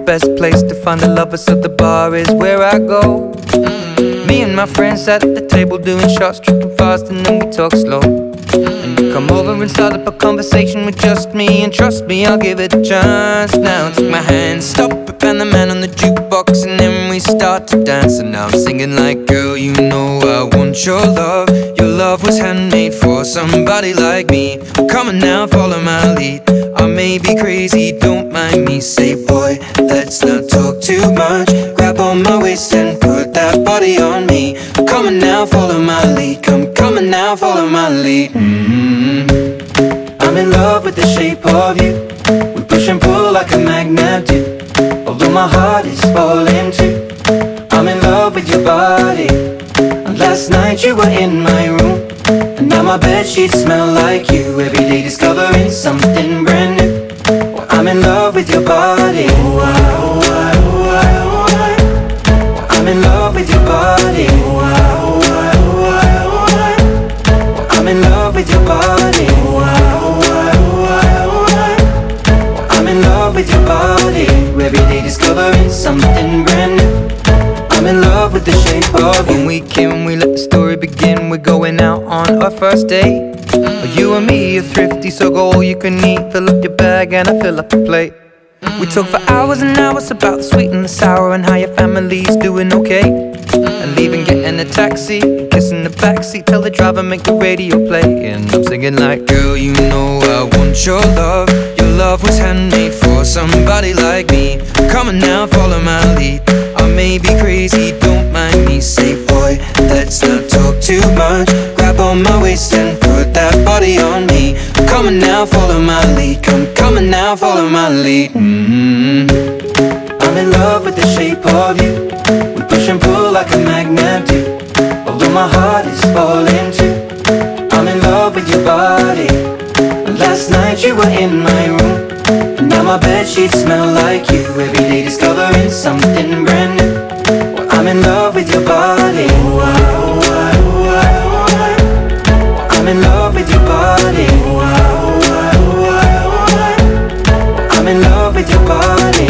best place to find a lover, so the bar is where I go. Me and my friends at the table doing shots, tripping fast, and then we talk slow. And you come over and start up a conversation with just me, and trust me, I'll give it a chance. Now take my hand, stop it, and the man on the jukebox, and then we start to dance. And now I'm singing like, girl, you know I want your love. Your love was handmade for somebody like me. Come on now, follow my lead. I may be crazy, don't mind me. Say, boy, let's not talk too much. Grab on my waist and put that body on me. Come on now, follow my lead. Come on now, follow my lead. I'm in love with the shape of you. We push and pull like a magnet do. Although my heart is falling too. I'm in love with your body. And last night you were in my room, and now my bedsheets smell like you. Every day discovering something brand new. Well, I'm in love with your body. I'm in love with your body. I'm in love with your body. I'm in love with your body. Every day discovering something brand new. I'm in love with the shape of you. When we came, we let the story begin. We're going out on our first date. You and me are thrifty, so go all you can eat. Fill up your bag and I fill up the plate. We talk for hours and hours about the sweet and the sour, and how your family's doing okay. And leaving, getting a taxi, kissing the backseat, tell the driver make the radio play. And I'm singing like, girl, you know I want your love. Your love was handmade for somebody like me. Come on now, follow my lead. I may be crazy, don't mind me. Say, boy, let's not talk too much. Grab on my waist and put that body on me. Come on now, follow my lead. Come on now, follow my lead. I'm in love with the shape of you. We push and pull like a magnet do. Although my heart is falling too. I'm in love with your body. Last night you were in my room, and now my bedsheets smell like you. Every day discovering something brand new. Well, I'm in love with your body. I'm in love with your body. I'm in love with your body.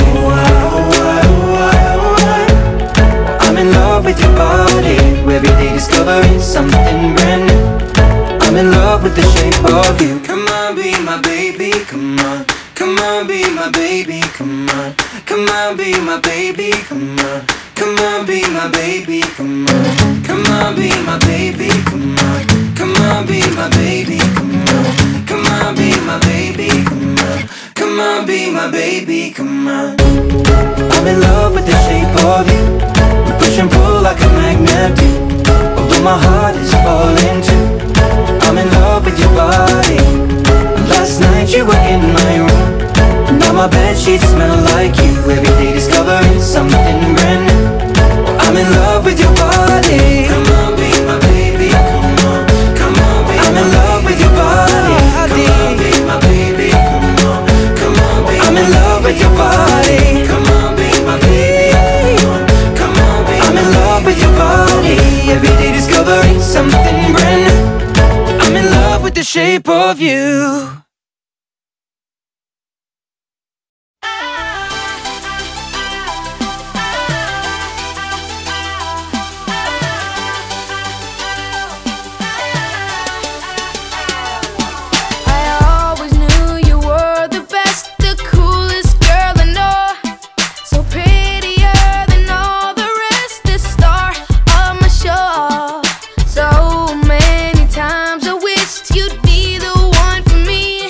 I'm in love with your body. Every day discovering something brand new. I'm in love with the shape of you. Come on, be my baby, come on. Come on, be my baby, come on. Come on, be my baby, come on. Come on, be my baby, come on. Come on, be my baby, come on. Come on, be my baby, come on. Come on, be my baby, come on. Come on, be my baby, come on. I'm in love with the shape of you. We push and pull like a magnet do. Although my heart is falling too. I'm in love with your body. Last night you were in my room, and now my bedsheets smell like you. Every day discovering something brand new. I'm in love with your body. Come on, be my baby, come on. Come on, be I'm in love with your body. Come on, be my baby, come on. Come on, be I'm in love with your body. Come on, be my baby, come on. Come on, be I'm in love with your body. Every day discovering something brand new. I'm in love with the shape of you. So many times I wished you'd be the one for me.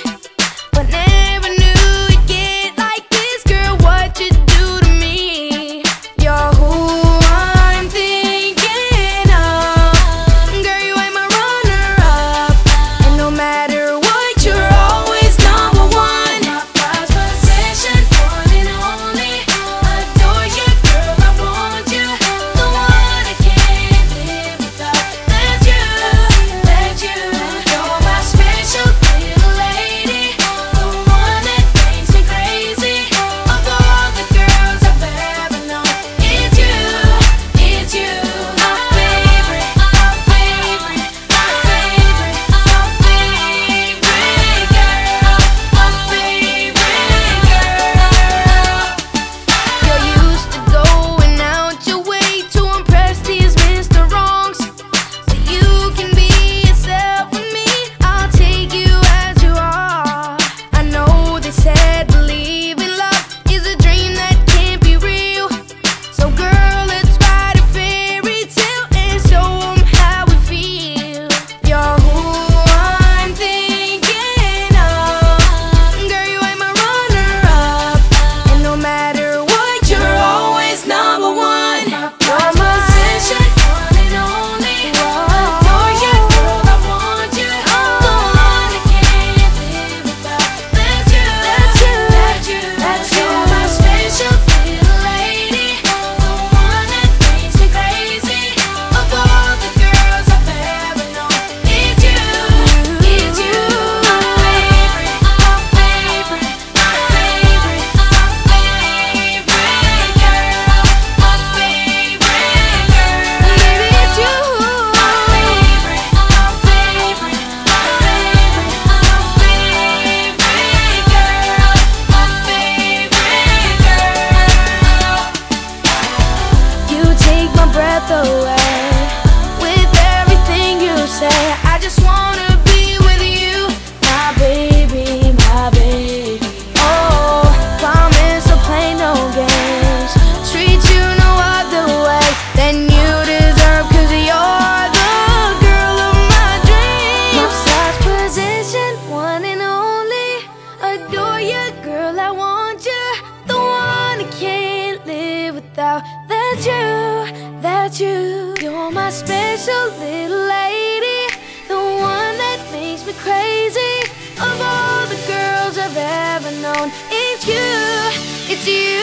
my special little lady, the one that makes me crazy. Of all the girls I've ever known, it's you, it's you.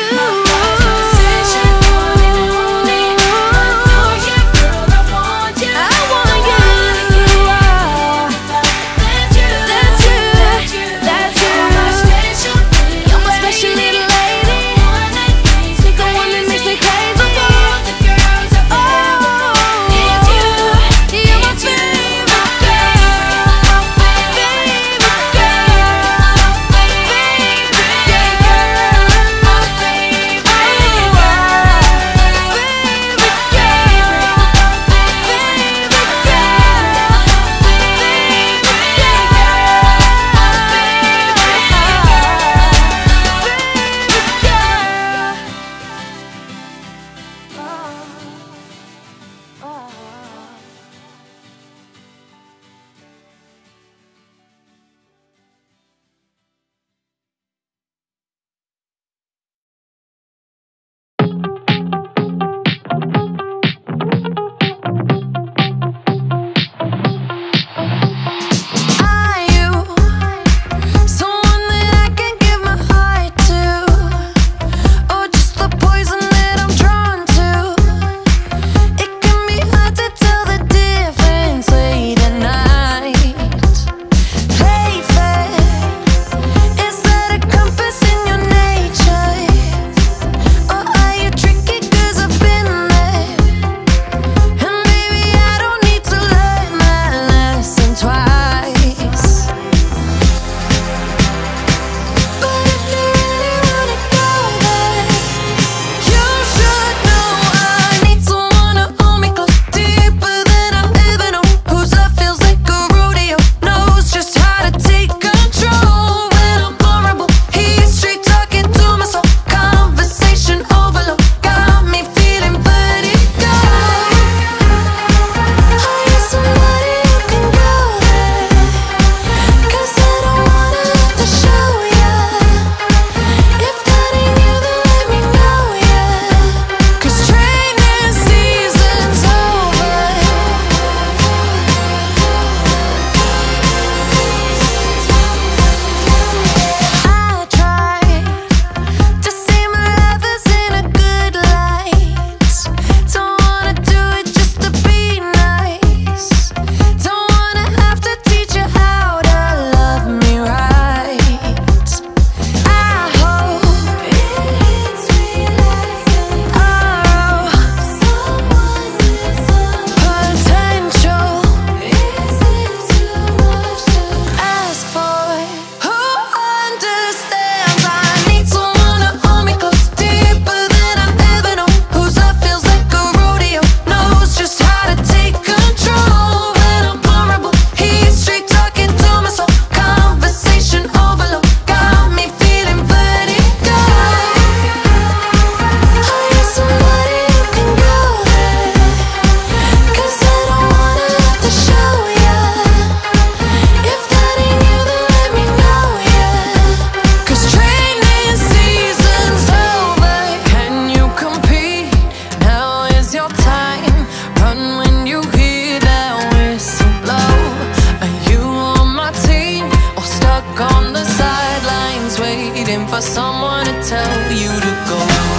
For someone to tell you to go.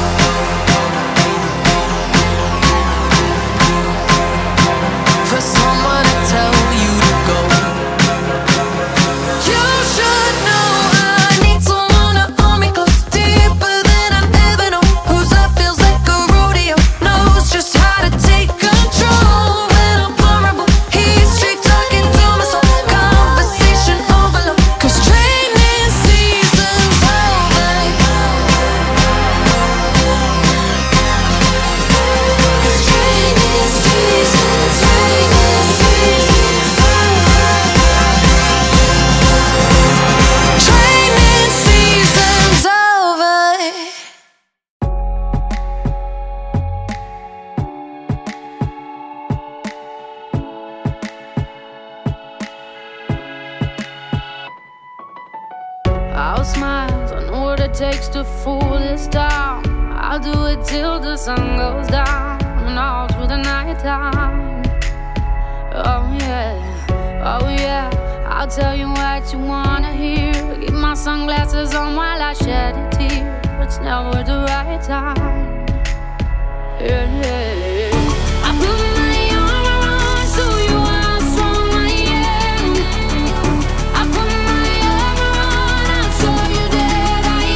For someone to tell you to go. You should know I need someone to hold me close, deeper than I've ever known. Whose love feels like a rodeo, knows just how to take control. When I'm vulnerable, he's straight talking to my soul. Conversation overload, 'cause training season's over. I'll smile, I know what it takes to fool this town. I'll do it till the sun goes down and all through the night time. I'll tell you what you wanna hear. Keep my sunglasses on while I shed a tear. It's never the right time. Yeah, yeah. I put my arm around, show you how strong I am. I put my arm around, I'll show you that I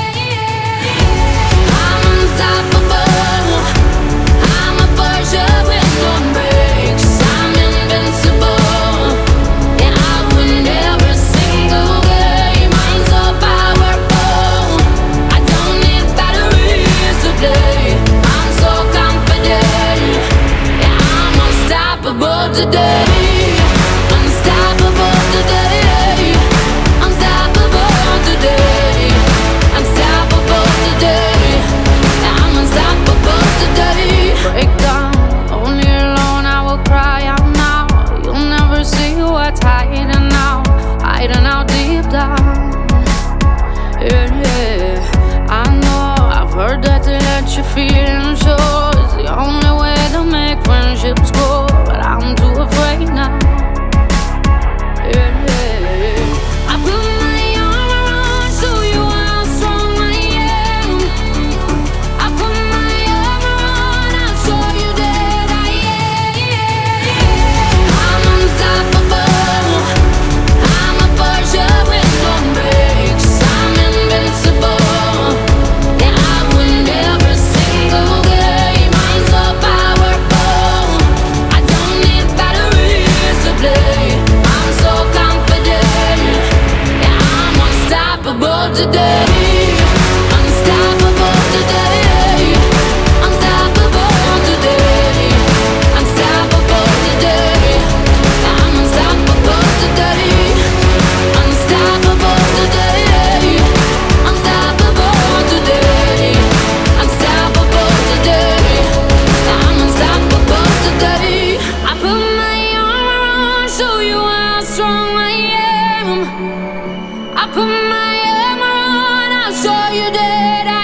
am. I'm unstoppable. I'm a Porsche with no brakes. I'm invincible. Yeah, I win every single game. I'm so powerful. I don't need batteries to play. I'm so confident. Yeah, I'm unstoppable today. Unstoppable today. Unstoppable today. Unstoppable today. Yeah, I'm unstoppable today. Break down, only alone I will cry out now. You'll never see what's hiding out deep down. Yeah, yeah. I know, I've heard that to let your feelings show is the only way to make friendships grow, but I'm too afraid now. Yeah, yeah. I put my arm around, show you how strong I am. I put my arm around, I'll show you that I am. I'm unstoppable. I'm a Porsche with no brakes. I'm invincible. Yeah, I win every single game. I'm so powerful. I don't need batteries to play. I'm so confident. Yeah, I'm unstoppable today. Unstoppable today. Unstoppable today. Unstoppable today. I'm unstoppable today. Unstoppable today. Unstoppable today. Unstoppable today. I'm unstoppable today. I put my arm around, show you how strong I am. I put my arm around, I'll show you that I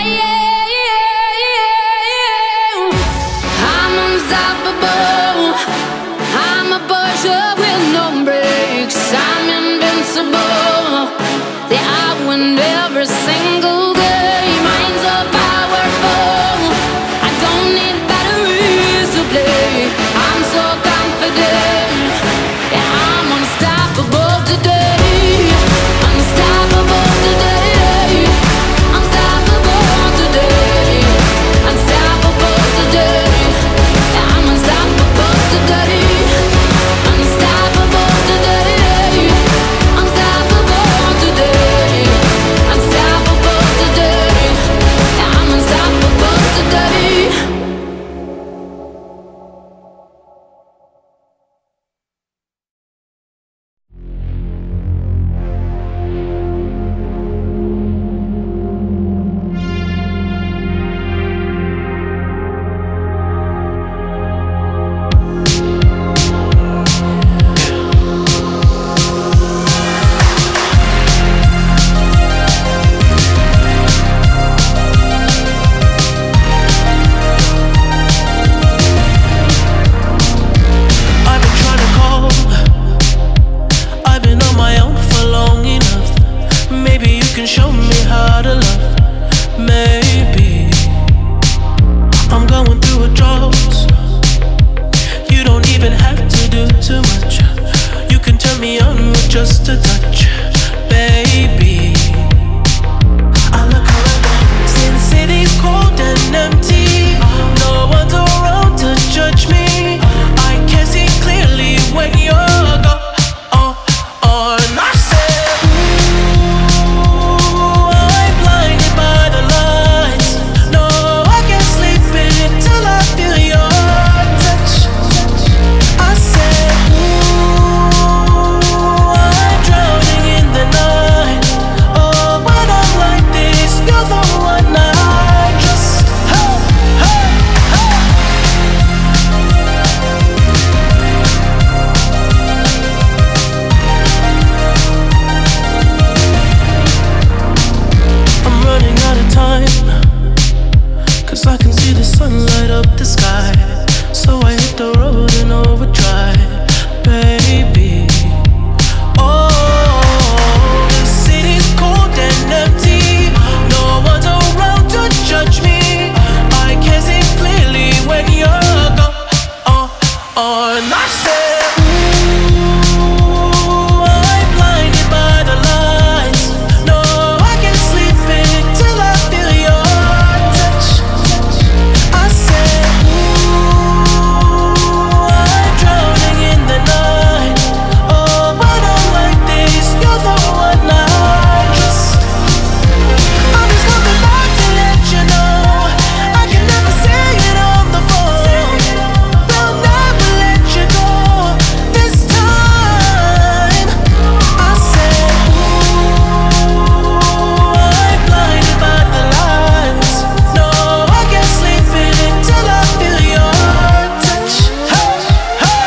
am. I'm unstoppable. I'm a Porsche with no brakes. I'm invincible. Yeah, I win every single game. I'm so powerful. I don't need batteries to play. I'm so confident. Yeah, I'm unstoppable today. Unstoppable today. Unstoppable today. Unstoppable today. Yeah, I'm unstoppable today. Unstoppable today. Unstoppable today. Unstoppable today. Yeah, I'm unstoppable today. I've been trying to call. I've been on my own for long enough. Maybe you can show me how to love. Maybe I'm going through a drought. You don't even have to do too much. You can turn me on with just a touch, baby. I look around, see the city's cold and empty. No one's around to judge me. I can see clearly when you're gone. I said, ooh, I'm blinded by the lights. No, I can't sleep until I feel your touch. I said, ooh, on. I said, ooh, I'm blinded by the lights. No, I can't sleep until I feel your touch. I said, ooh, I'm drowning in the night. Oh, but I'm like this, you're the one I trust. I'm just coming back to let you know I can never say it on the phone. They'll never let you go this time. I said, ooh, I'm blinded by the lights. No, I can't sleep until I feel your touch. Hey, hey,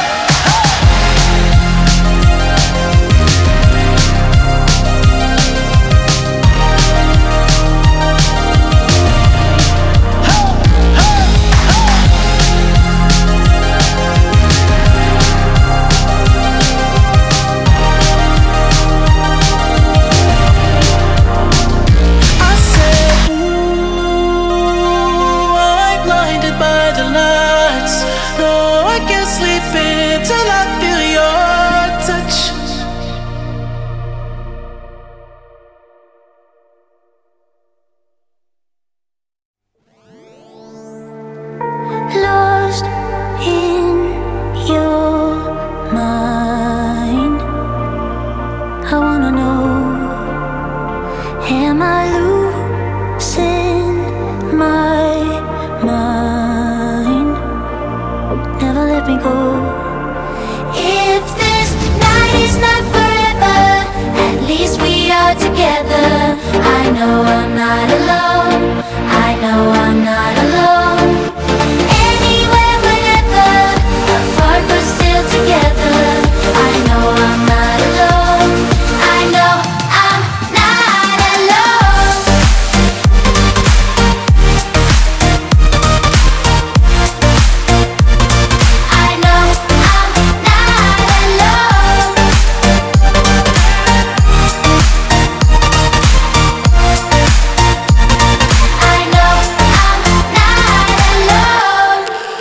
I said, ooh, I'm blinded by the lights. No, I can't sleep until I feel your touch. Lost in your mind. I wanna know, am I losing my mind? Never let me go. If this night is not forever, at least we are together. I know I'm not alone. I know I'm not alone. Anywhere, whenever, apart but still together. I know I'm not alone. I know I'm not alone. I know I'm not alone. I know I'm not alone.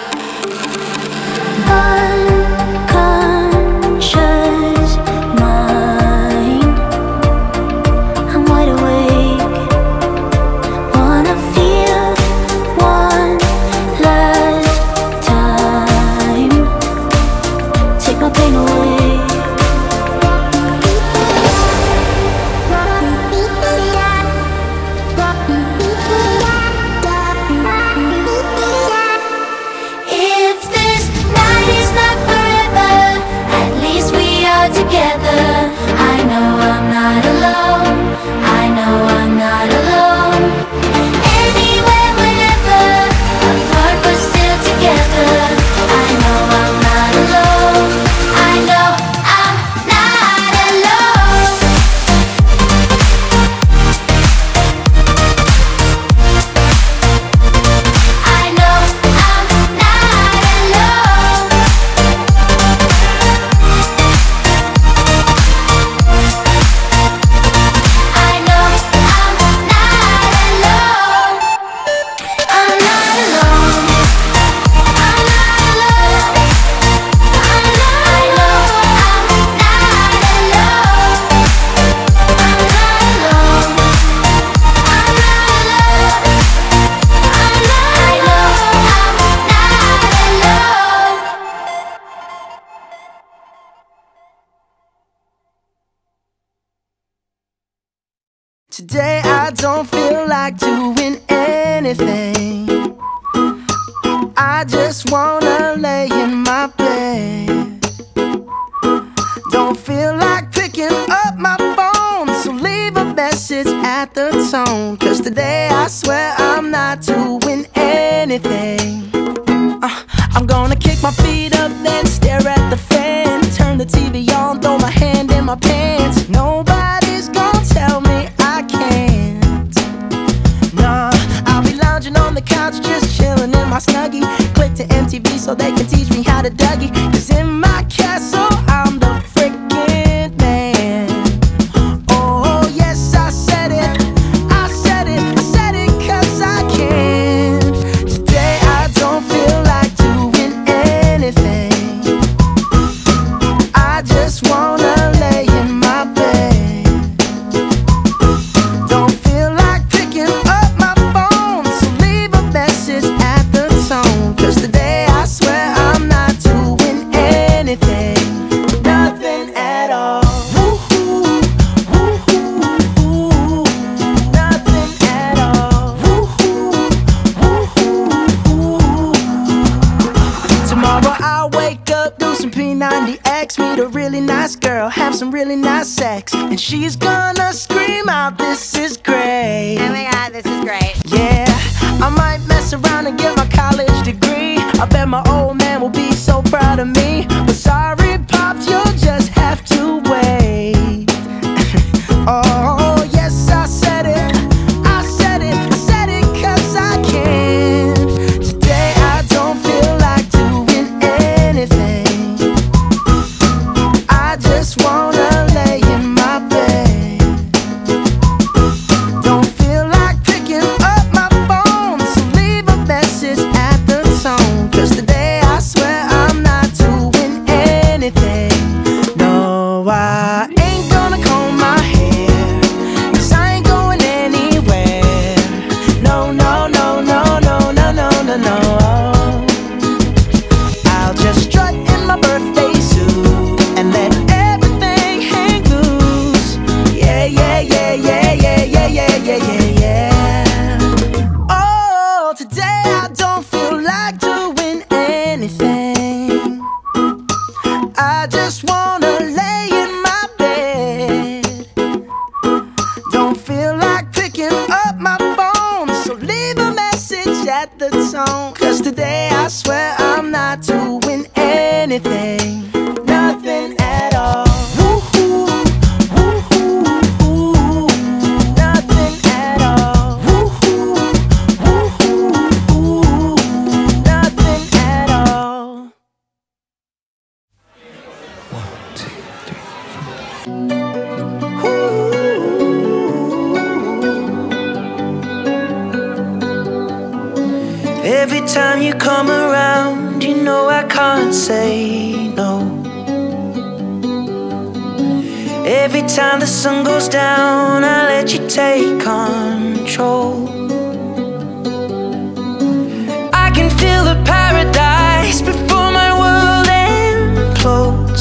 Unconscious mind, I'm wide awake. Wanna feel one last time. Take my pain away. If this night is not forever, at least we are together. I know I'm not alone. I know I'm not alone. Anywhere, whenever, apart but still together. I know I'm not alone. I know I'm not alone. I know I'm not alone. I know I'm not alone. I'm not alone. I'm not alone. I know I'm not alone. I'm not alone. I'm not alone. I know I'm not alone. Today I don't feel like doing anything. I just wanna lay in my bed. Don't feel like picking up my phone, so leave a message at the tone. 'Cause today I swear I'm not doing anything. I'm gonna kick my feet up, then stare at the fan. Turn the TV on, throw my hand in my pants. Nobody's gonna tell me I can't. Nah, I'll be lounging on the couch, just chilling in my Snuggie. Click to MTV so they can teach me how to Dougie. Pushing P90X, meet a really nice girl, have some really nice sex, and she's gonna scream out, "This is great." Oh my god, this is great. Yeah, I might mess around and get my college degree. I bet my old man will be so proud of me. But sorry, Pops, you'll just have to wait. Oh, yes, I said it. I said it. I said it 'cause I can. Today I don't feel like doing anything. I just wanna lay in my bed. Don't feel like picking up my phone, so leave a message at the tone. 'Cause today I swear I'm not doing anything. No, I ain't gonna comb my hair, 'cause I ain't going anywhere. No, no, no, no, no, no, no, no, no. I'll just strut in my birthday suit and let everything hang loose. Yeah, yeah, yeah, yeah, yeah, yeah, yeah, yeah, yeah, yeah. Oh, today I don't feel like doing anything. I just wanna lay in my bed. Don't feel like picking up my phone, so leave a message at the tone. 'Cause today I swear I'm not doing anything. Nothing at all. Woo-hoo, woo-hoo, woo-hoo. Nothing at all. Woo-hoo, woo-hoo, woo-hoo. Nothing at all. Every time you come around, you know I can't say no. Every time the sun goes down, I let you take control. I can feel the paradise before my world implodes.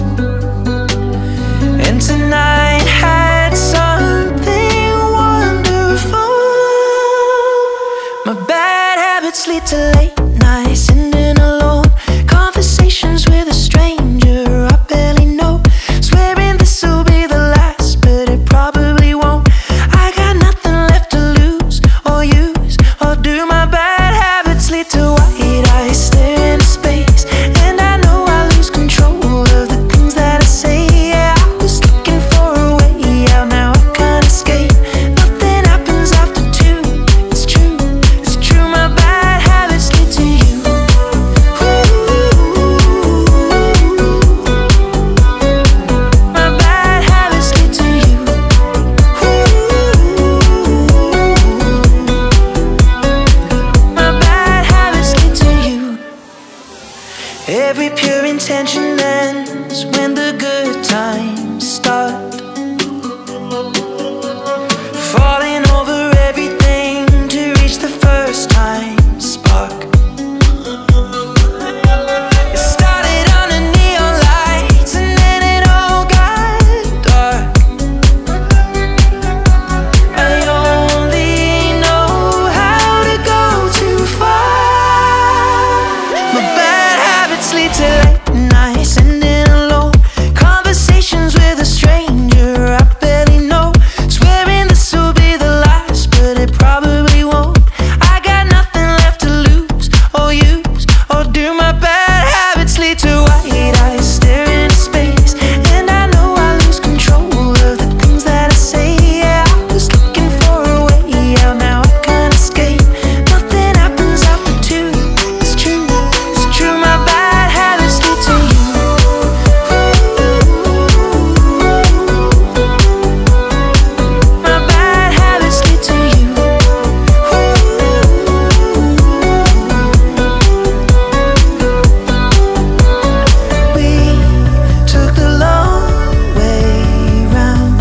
And tonight had something wonderful. My bad habits lead to late nights, sitting alone, conversations with a stranger I barely know, swearing this will be the last, but it probably won't. I got nothing left to lose or use or do. My bad habits lead to white eyes stare into space, and I know I lose control of the things that I say. Yeah, I was looking for a way out, now I can't escape. Nothing happens after two. It's true, it's true. My bad habits lead to you. My bad habits lead to you. My bad habits lead to you. Every pure intention ends when the good times start. Falling over everything to reach the first time spark. It started on the neon lights and then it all got dark. I only know how to go too far. My bad habits lead to late nights, sitting alone, conversations with a stranger I barely know, swearing this will be the last, but it probably won't. I got nothing left to lose or use or do. My bad habits lead to white eyes stare into space, and I know I lose control of the things that I say. Yeah, I was looking for a way out, now I can't escape. Nothing happens after two. It's true, it's true. My bad habits lead to you. My bad habits lead to you. We took the long way round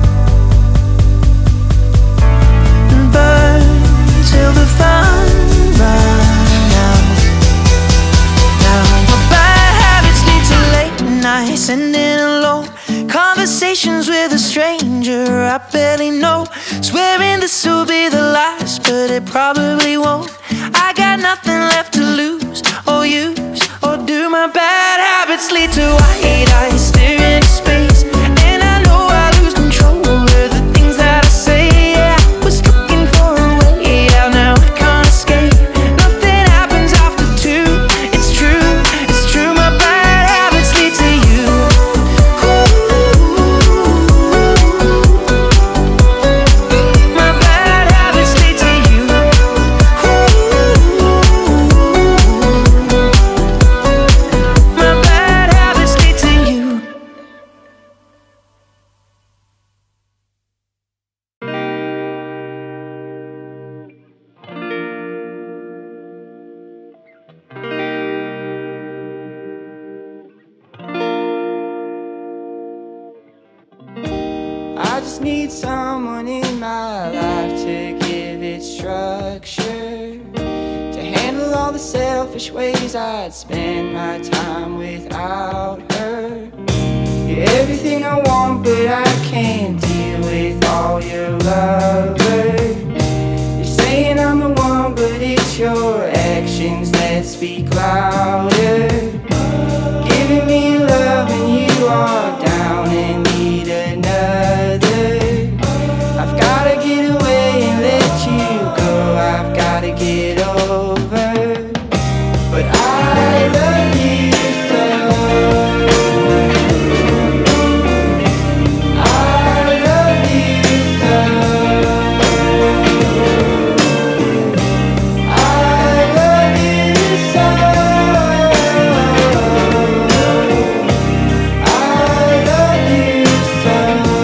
and burned till the fun ran out. Now my bad habits lead to late nights, sitting alone, conversations with a stranger I barely know, swearing this will be the last, but it probably won't. I got nothing left to lose or use or do. My bad habits habits lead to white eyes staring into space, and I know I lose control of the things that I say. Yeah, I was looking for a way out, now I can't escape. Nothing happens after two. It's true, my bad habits lead to you. My bad habits lead to you. My bad habits lead to you. I just need someone in my life to give it structure, to handle all the selfish ways I'd spend my time without her. You're everything I want, but I can't deal with all your lovers. You're saying I'm the one, but it's your actions that speak louder. Giving me love when you are down and need another. I've gotta get away and let you go. I've gotta get over. But I love you so. I love you so. I love you so. I love you so.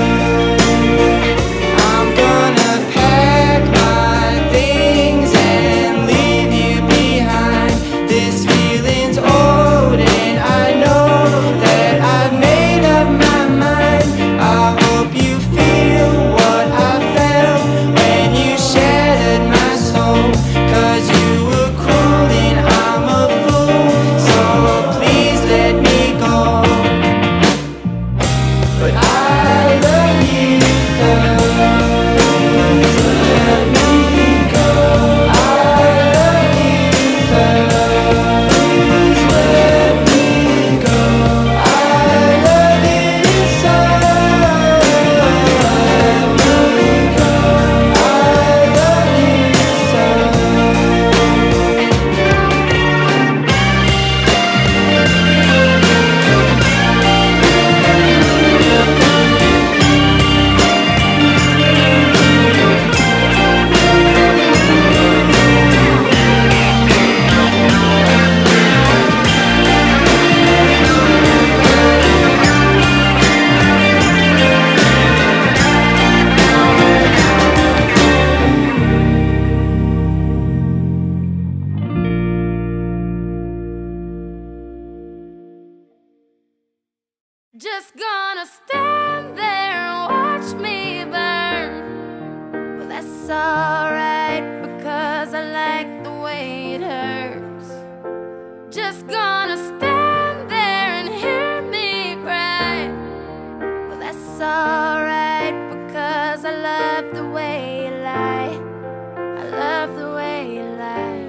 I'm gonna pack my things and leave you behind. This feeling's old and I know that I've made up my mind. I hope you feel what I felt when you shattered my soul. 'Cause you were cruel and I'm a fool, so please let me go. But I love you so. Let me go. I love you so. Please let me go. I love you so. Let me go. I love you so. Just gonna stand there and watch me burn. Well, that's alright because I like the way it hurts. Just gonna stand there and hear me cry. Well, that's alright because I love the way you lie. I love the way you lie.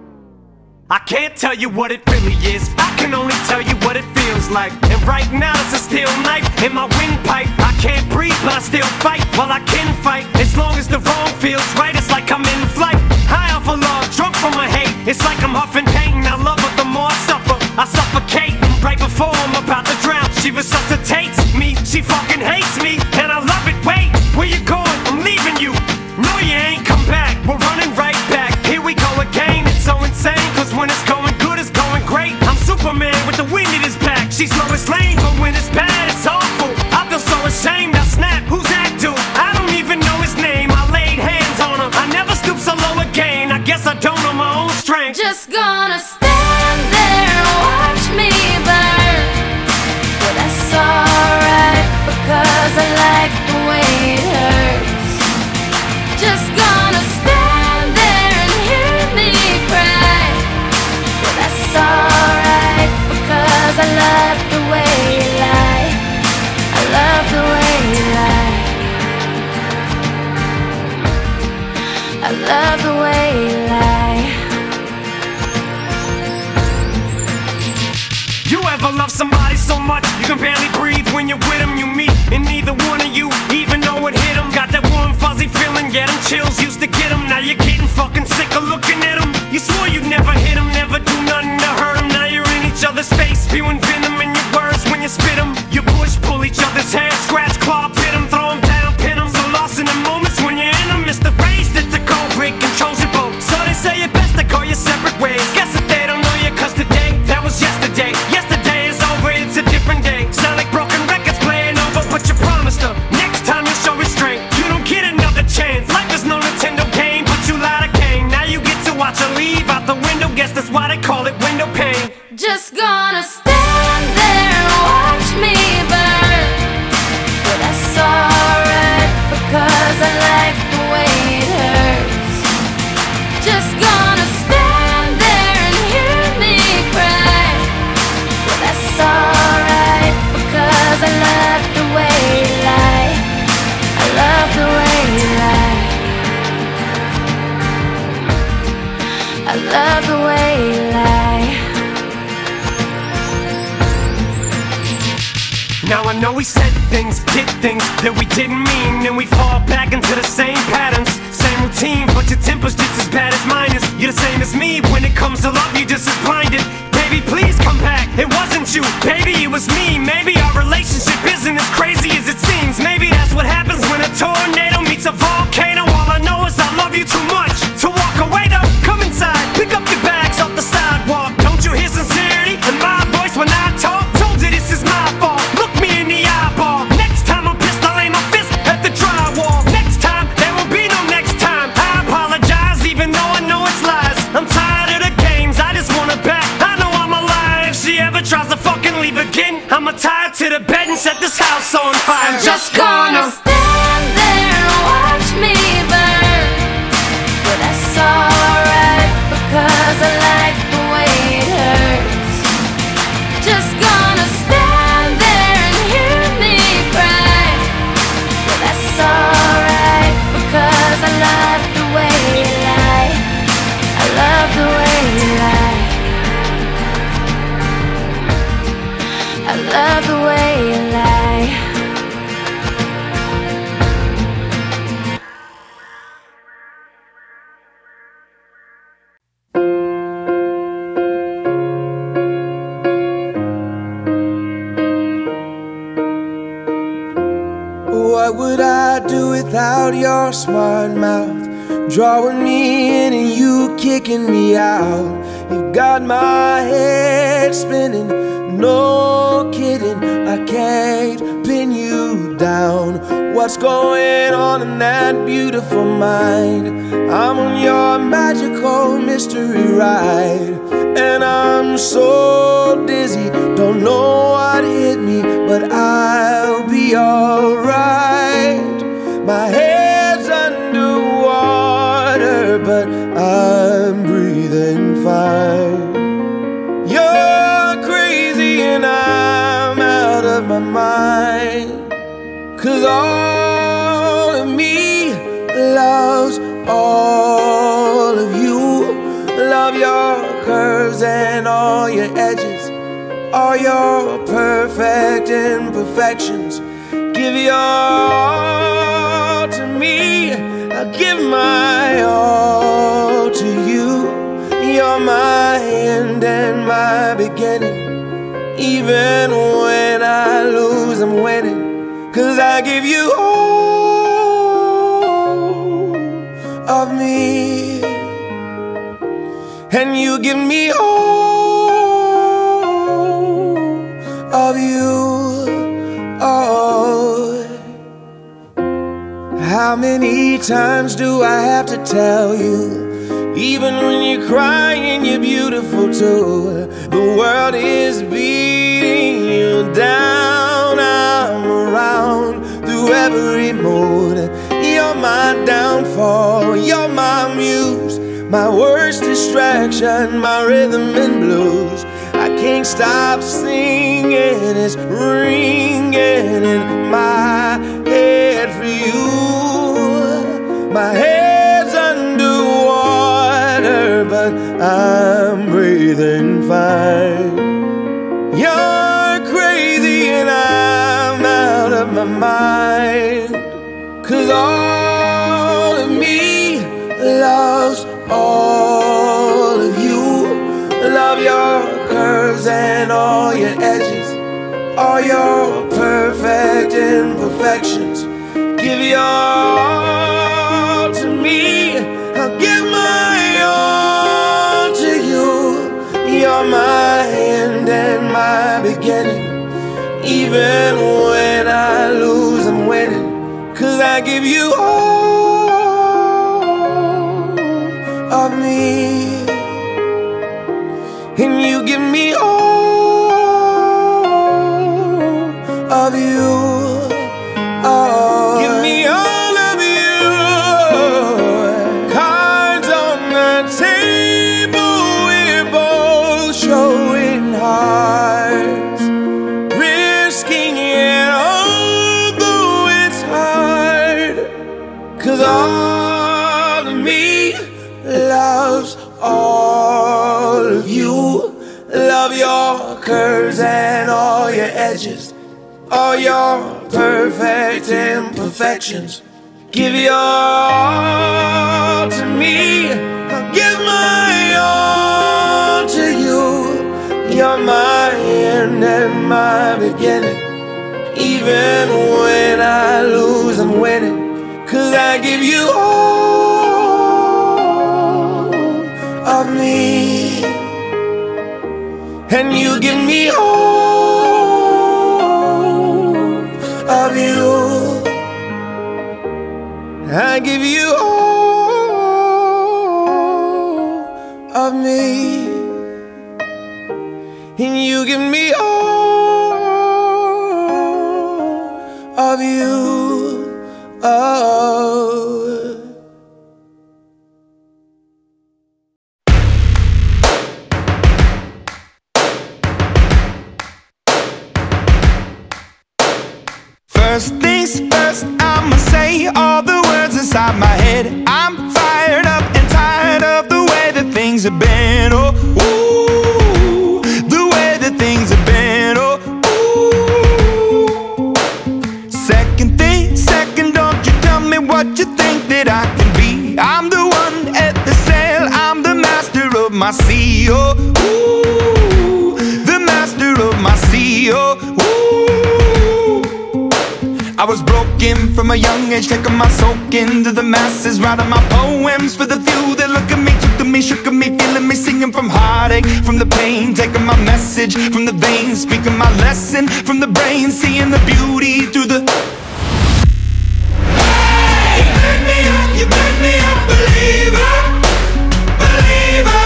I can't tell you what it really is, I can only tell you what it feels like. And right now it's a steel knife in my windpipe. I can't breathe but I still fight while I can fight. As long as the wrong feels right, it's like I'm in flight. High off of love, drunk from my hate. It's like I'm huffing pain, I love her the more I suffer. I suffocate, right before I'm about to drown. She resuscitates me, she fucking hates me. And I love it, wait, where you going? I'm leaving you. No you ain't come back, we're running right back. Here we go again, it's so insane. Cause when it's going good, it's going great. I'm Superman with the wind in his back. She's Lois Lane, but when it's bad, it's awful. I feel so ashamed, I snap, who's that dude? I don't even know his name, I laid hands on him. I never stoop so low again, I guess I don't know my own strength. Just gonna stand there and watch me burn. Well, that's alright because I like the way it hurts. Just gonna stand there and hear me cry. Well, that's alright because I love the way you lie. You can barely breathe when you're with him. You meet, and neither one of you even know it hit him. Got that warm fuzzy feeling, yeah, them chills used to get him. Now you're getting fucking sick of looking at him. You swore you'd never hit him, never do nothing to hurt him. Now you're in each other's face, spewing venom in your words when you spit him. You push, pull each other's hair, scratch, claw, pit him, throw him down, pin him. So lost in the moments when you're in them. It's the race that's a cold break, controls your boat. So they say it best to go your separate ways. Guess that they don't know you, cause today, that was yesterday. Yesterday is over, it's a different day. Sound like broken records playing over, but you promised her next time you'll show restraint. You don't get another chance. Life is no Nintendo game, but you lied again. Now you get to watch her leave out the window. Guess that's why they call it window pane. Just gonna stand there and watch me burn. But that's alright, because I like the way it hurts. Just gonna stand there and hear me cry. But that's alright, because I love the way you lie. I love the way you lie. I love the way you lie. Now I know we said things, did things that we didn't mean, and we fall back into the same patterns, same routine, but your temper's just as bad as mine is. You're the same as me, when it comes to love you're just as blinded. Baby, please come back, it wasn't you, baby, it was me. Maybe our relationship isn't as crazy as it seems. Maybe that's what happens when a tornado meets a volcano. All I know is I love you too much to walk away though. Come inside, pick up your bags off the sidewalk. Don't you hear sincerity in my voice when I talk? Told you this is my fault, look me in the eyeball. Next time I'm pissed, I'll aim my fist at the drywall. Next time, there will be no next time. I apologize even though I know it's lies. I'm tired of the games, I just want her back. I know I'm alive, if she ever tries to fucking leave again, I'ma tie her to the bed and set this house on fire. I'm just gonna stand there and watch me burn. But that's alright, because I like the way it hurts. Just gonna stand there and hear me cry. But that's alright, because I love the way you lie. I love the way you lie. I love the way you lie. What would I do without your smart mouth? Drawing me in and you kicking me out. You got my head spinning, no kidding. I can't pin you down. What's going on in that beautiful mind? I'm on your magical mystery ride, and I'm so dizzy, don't know what hit me, but I'll be alright. My head's underwater, but I'm breathing fine. You're crazy and I'm out of my mind, 'cause all of me loves all of you. Love your curves and all your edges, all your perfect imperfections. Give your all to me, I'll give my all to you. You're my end and my beginning. Even when I lose, I'm winning, 'cause I give you all of me, and you give me all of you. Oh, how many times do I have to tell you? Even when you're crying, you're beautiful too. The world is beating you down. I'm around through every mood. You're my downfall, you're my muse, my worst distraction, my rhythm and blues. I can't stop singing, it's ringing in my head for you. My head's underwater, but I'm breathing fine. You're crazy my mind. 'Cause all of me loves all of you. Love your curves and all your edges, all your perfect imperfections. Give your all to me, I'll give my all to you. You're my end and my beginning. Even when I lose, I'm winning. 'Cause I give you all of me, and you give me all of you. Oh, give me all of you. Cards on the table, we're both showing hearts, risking it although it's hard. 'Cause all of me loves all of you. Love your curves and all your edges, all your perfect imperfections. Give your all to me, I'll give my all to you. You're my end and my beginning. Even when I lose, I'm winning. 'Cause I give you all of me, and you give me all of you. I give you all of me, and you give me all of you. Oh. First things first, I'ma say all the words inside my head. I'm fired up and tired of the way that things have been. Oh, ooh, the way that things have been. Oh, ooh. Second thing, second, don't you tell me what you think that I can be. I'm the one at the sail, I'm the master of my sea. Oh, ooh, the master of my sea. Oh, ooh. I was broken from a young age, taking my soak into the masses, writing my poems for the few that look at me, took to me, shook at me, feeling me, singing from heartache, from the pain, taking my message from the veins, speaking my lesson from the brain, seeing the beauty through the... Hey, you made me up, you made me a believer, believer.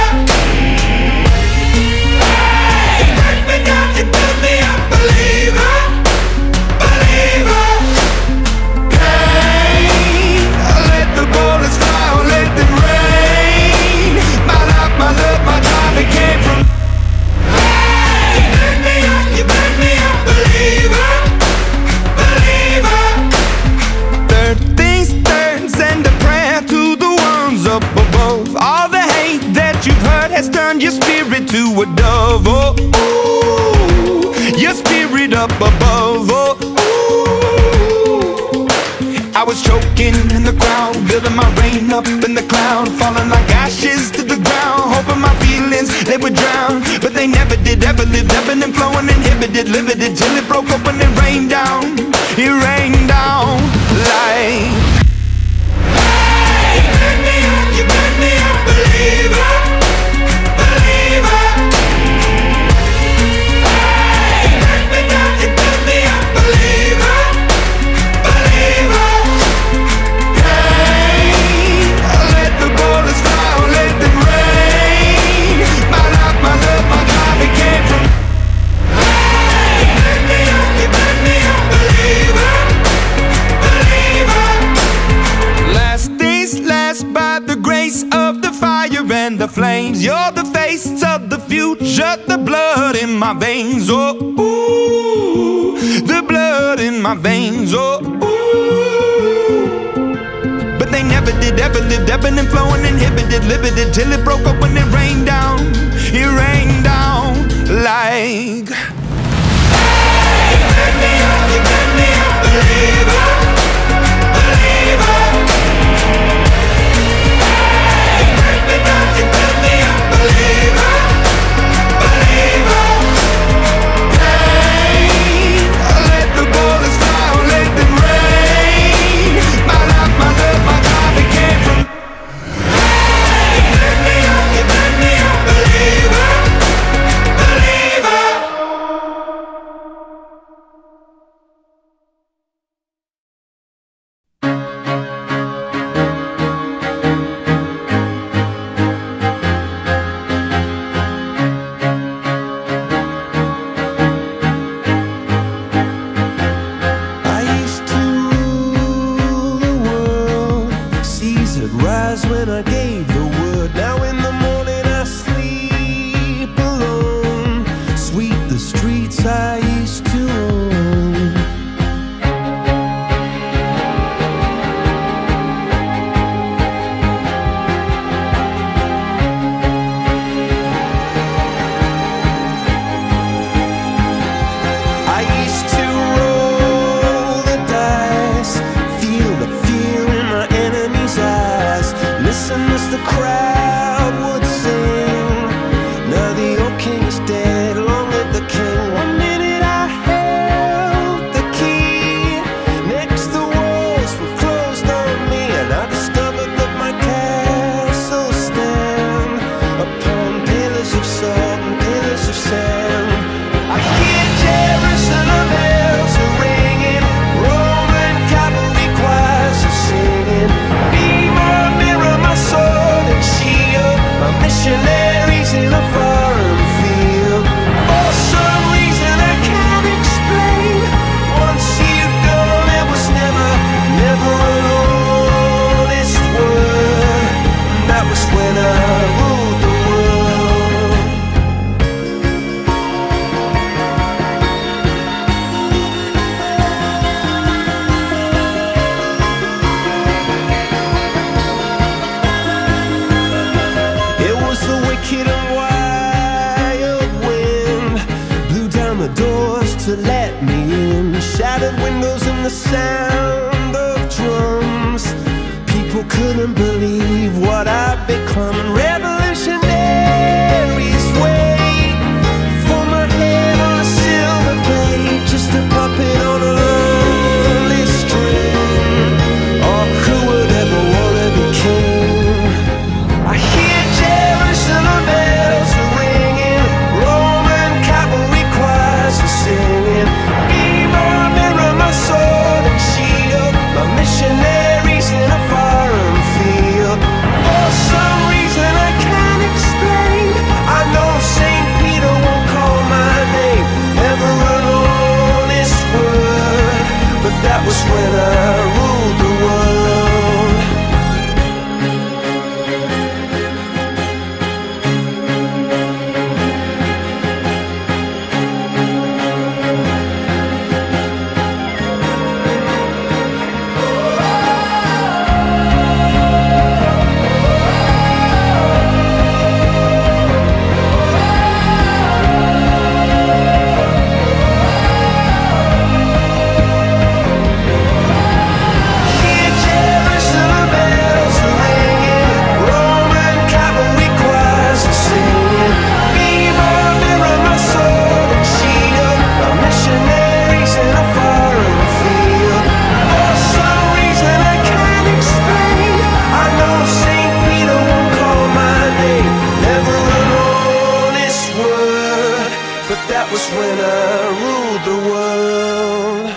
Hey, you break me down, you build me up, believer. Has turned your spirit to a dove. Oh, ooh, your spirit up above. Oh, ooh. I was choking in the crowd, building my rain up in the cloud, falling like ashes to the ground, hoping my feelings they would drown, but they never did. Ever lived, ebbing and flowing, inhibited, limited, till it broke open and rained down. It rained down like... Hey, you made me up, you made me a believer. And the flames, you're the face of the future, the blood in my veins. Oh, ooh, the blood in my veins. Oh, ooh. But they never did, ever lived, ebbing and flowing, inhibited, limited, till it broke open and rained down. It rained down like... Hey, you made me up, you made me up, to let me in. Shattered windows and the sound of drums. People couldn't believe what I'd become. And revolutionaries wait for my head on a silver plate, just a puppet on a lonely string. Oh, who would ever wanna be king? I hear Jerusalem bells ringing, Roman cavalry choirs are singing. Be my mirror, my sword and shield, my missionaries in a foreign field. For some reason I can't explain, I know St. Peter won't call my name, never an honest word, but that was when I ruled the world. Hear Jerusalem bells ringing, Roman cavalry choirs are singing. Be my mirror, my sword and shield, my missionaries in a foreign field. For some reason I can't explain, I know St. Peter won't call my name, never an honest word, but that was when I ruled the world.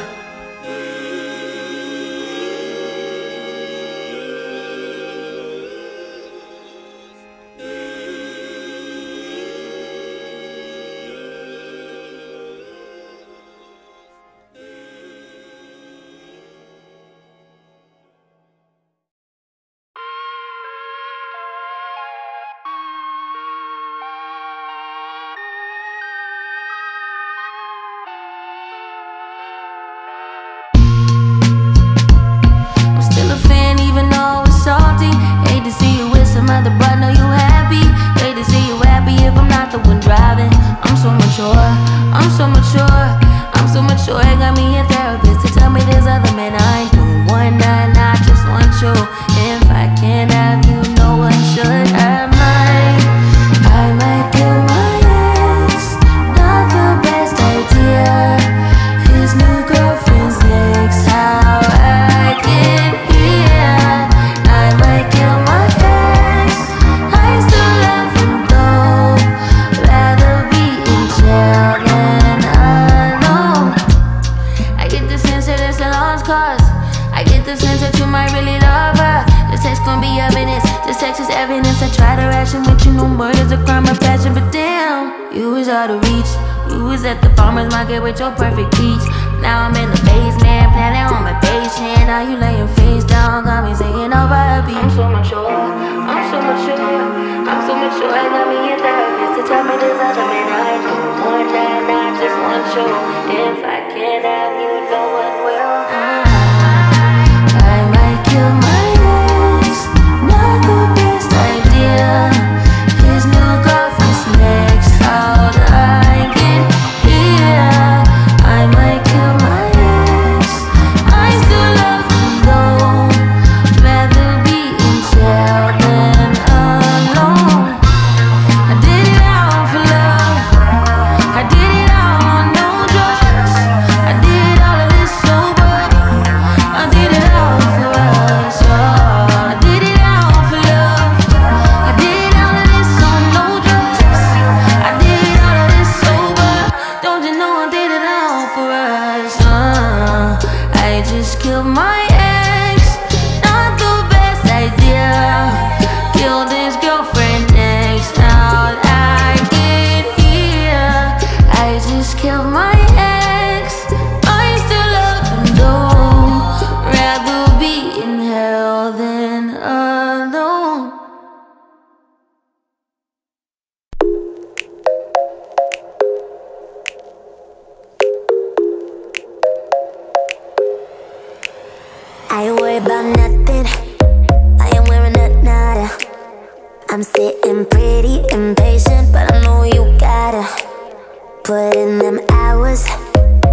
I'm still a fan even though it's salty. Hate to see you with some other, but know you happy. Hate to see you happy if I'm not the one driving. I'm so mature, I'm so mature, I'm so mature. It got me a therapist to tell me there's other men I ain't doing one night, I just want you. If I can't have you, no one should have mine. I might kill my ex, not the best idea. His new girlfriend's next, how I get here. I might kill my ex, I still love him though. Rather be in jail than alone. I get the sense that it's a lost cause. I get the sense that you might really love her. This text gon' be evidence, this text is evidence. I try to ration with you, no murder's a crime of passion. But damn, you was out of reach. You was at the farmer's market with your perfect peach. Now I'm in the basement, planning on my patient. Now you laying face down, got me singing over a beat. I'm so mature, I'm so mature, I'm so mature. I got me a therapist to tell me there's other men I do one night, I just want you. If I can't have you, no one will. I might kill my ex, not the best idea. His new girlfriend's next, how'd I get here? I might kill my ex, I still love him though. Rather be in jail than alone. I did it all for love, I did it all on no drugs. I did all of this sober, I did it all for us. I did it all for love, I did all of this on no drugs. I did all of this sober, don't you know I did it all for us. I just killed my ex, not the best idea. Killed his girlfriend next, how'd I get here? I just killed my ex, I still love him though. Rather be in hell than alone. I ain't worried about nothing, I ain't wearing a nada. I'm sitting pretty impatient, but I know you gotta put in them hours.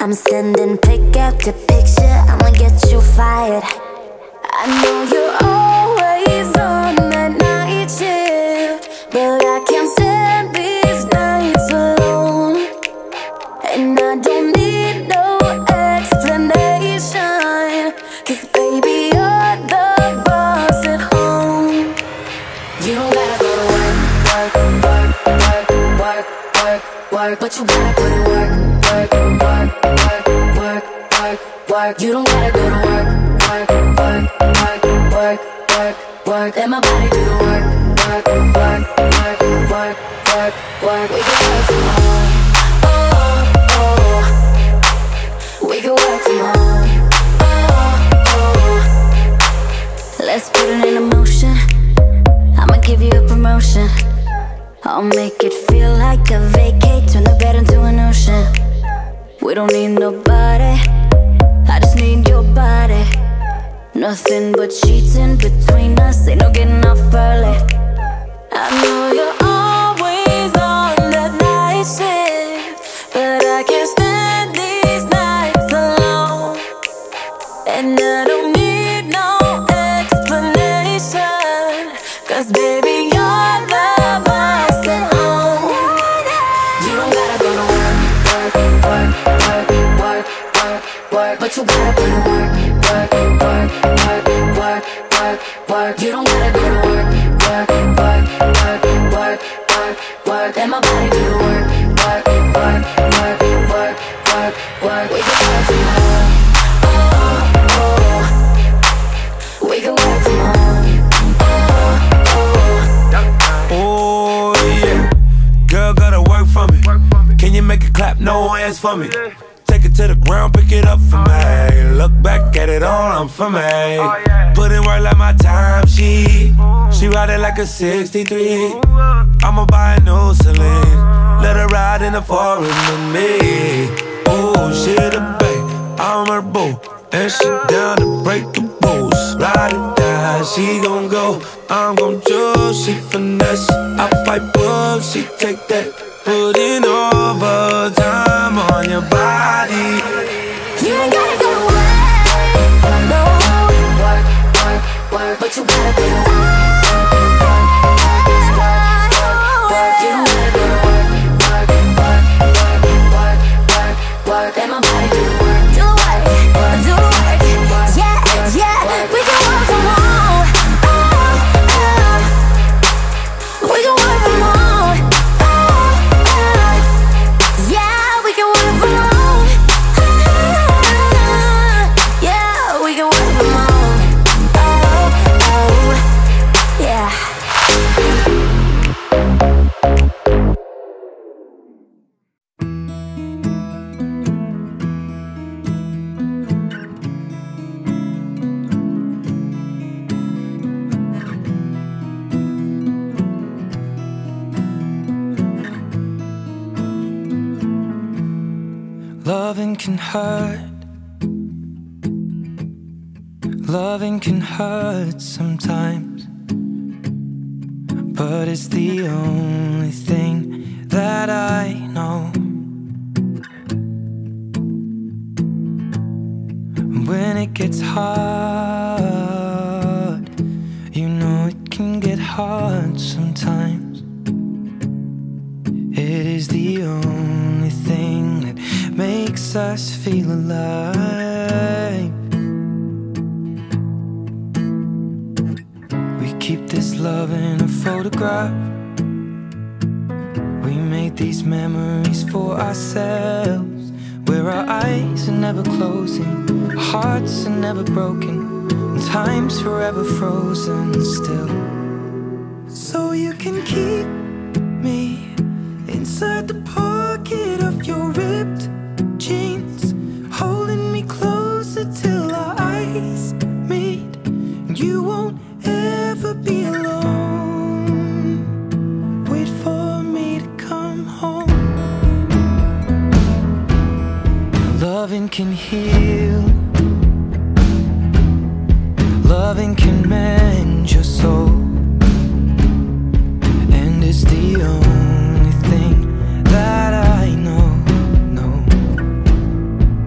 I'm sending pick after picture, I'ma get you fired. I know you're always on that night shift, but I can't stand these nights alone. And I don't need no explanation, 'cause baby, you're the boss at home. You don't gotta go to work, work, work, work, work, work, work, but you gotta put in work, work, work, work, work, work, work. You don't gotta go to work, work, work, work, work, work, work. Let my body do the work, work, work, work, work, work, work. We can work tomorrow. Oh, oh. We can work tomorrow. Oh, oh. Let's put it in motion. I'ma give you a promotion. I'll make it feel like a vacate, turn the bed into an ocean. We don't need nobody, I just need your body. Nothing but sheets in between us, ain't no getting off early. I know you're always on that night shift, but I can't stand these nights alone. And I don't need no explanation, 'cause baby, you're the boss at home. You don't gotta go to work, work, work, work, work, work, work, but you gotta put in work, work, work, work, work, work, work. You don't gotta go to work, work, work, work, work, work, work. Let my body do the work, work, work, work, work, work, work. We can work tomorrow. Oh, oh. We can work tomorrow. Oh yeah, girl gotta work for me. Can you make it clap? No hands for me. Take it to the ground, pick it up for me. Look back at it all, I'm for me. Put in work like my time sheet. She ride it like a 63. I'ma buy a new Celine. Let her ride in the forest with me. Oh, she the bae, I'm her boo, and she down to break the rules. Ride it down, she gon' go, I'm gon' choose. She finesse, I pipe up, she take that. Put in overtime on your body. You ain't gotta go to work, no. Work, work, work, but you gotta put in work. You don't gotta go to work, work, work, work, work, work, work. Let my body do the work, do the work, do the work. Yeah, yeah, we can work from home. We can work from home. Yeah, we can work from home. Yeah, we can work from home. Oh, oh, yeah. Loving can hurt. Loving can hurt sometimes, but it's the only thing that I know. When it gets hard, you know it can get hard sometimes. It is the only thing that makes us feel alive. We keep this love in a photograph. We made these memories for ourselves, where our eyes are never closing, hearts are never broken, and time's forever frozen still. So you can keep me inside the pocket of your ripped jeans, holding me closer till our eyes meet. You won't ever be alone. Wait for me to come home. Loving can heal. Loving can mend your soul, and it's the only thing that I know.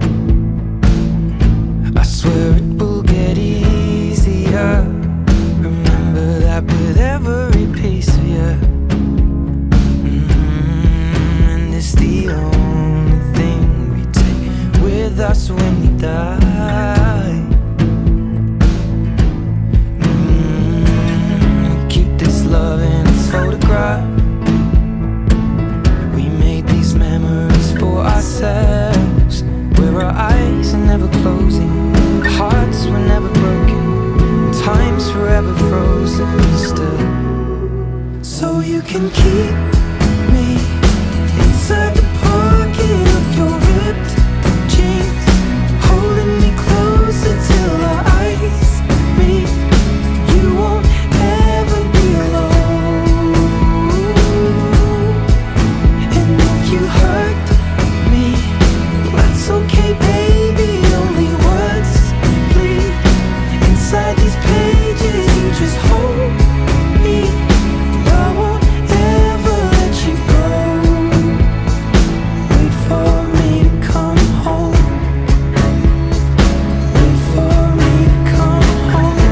with us when we die. We keep this love in its photograph. We made these memories for ourselves, where our eyes are never closing, hearts were never broken, time's forever frozen still. So you can keep me inside the pocket of your ripped jeans, holding me closer till our eyes meet. You won't ever be alone. And if you hurt me, that's okay, baby. Only words bleed inside these pages. You just hold me. I won't ever let you go. Wait for me to come home. Wait for me to come home.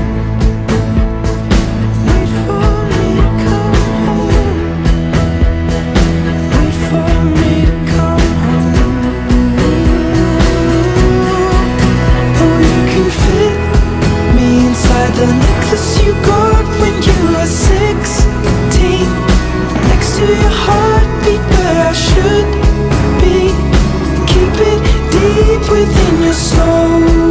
Wait for me to come home. Wait for me to come home. Oh, you can fit me inside the necklace you got when you were 16, next to your heartbeat where I should be. Keep it deep within your soul.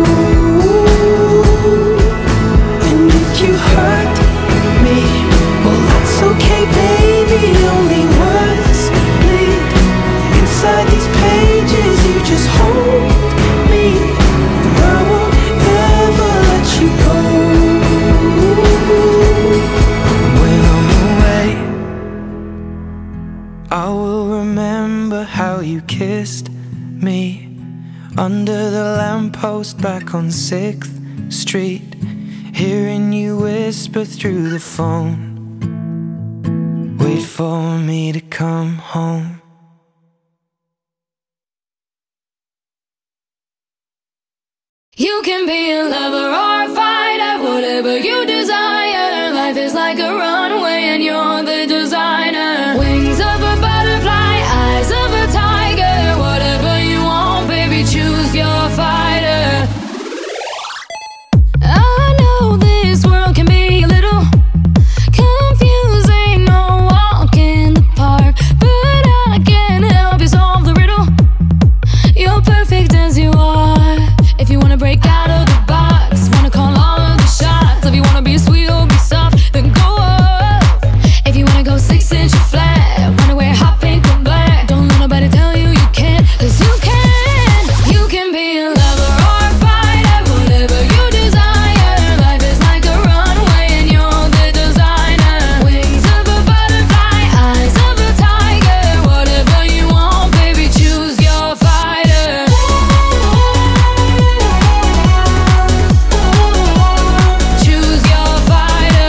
And if you hurt me, well, that's okay, baby. Only words bleed inside these pages. You just hold me. I won't ever let you go. When I'm away, I will remember how you kissed me under the lamppost back on 6th Street, hearing you whisper through the phone, wait for me to come home. You can be a lover or a fighter, whatever you desire. Life is like a runway and you're the designer. Wings of a butterfly, eyes of a tiger. Whatever you want, baby, choose your fighter. I know this world can be a little confusing, no walk in the park, but I can help you solve the riddle. You're perfect as you are. If you wanna break out of the box, wanna call all of the shots. If you wanna be sweet or be soft, then go off. If you wanna go 6-inch flat, wanna wear hot pink or black, don't let nobody tell you you can't, 'cause you can. You can be a lover or a fighter, whatever you desire. Life is like a runway and you're the designer. Wings of a butterfly, eyes of a tiger. Whatever you want, baby, choose your fighter. Choose your fighter.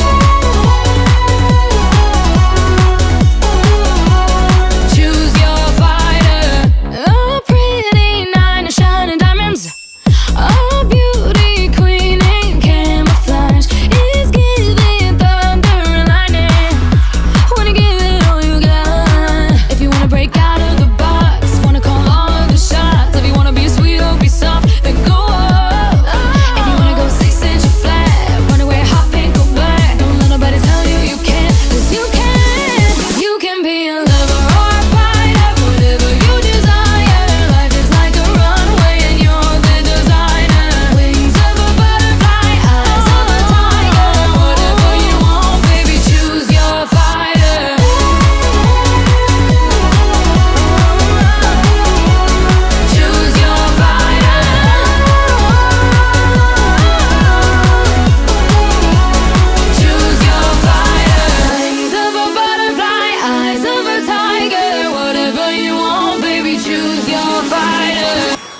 Choose your fighter. A pretty nine of shining diamonds, a beauty queen in camouflage, is giving thunder and lightning. Wanna give it all you got. If you wanna break out of the box, wanna call all of the shots. If you wanna be sweet or be soft, then go up. If you wanna go 6-inch flat, wanna wear hot pink or black, don't let nobody tell you you can't, 'cause you can. You can be a lover or a fighter, whatever you desire. Life is like a runway and you're the designer. Wings of a butterfly, eyes of a tiger. Whatever you want, baby, choose your fighter. Choose your fighter. Choose your fighter. Wings of a butterfly, eyes of a tiger. Whatever you want, baby, choose your fighter.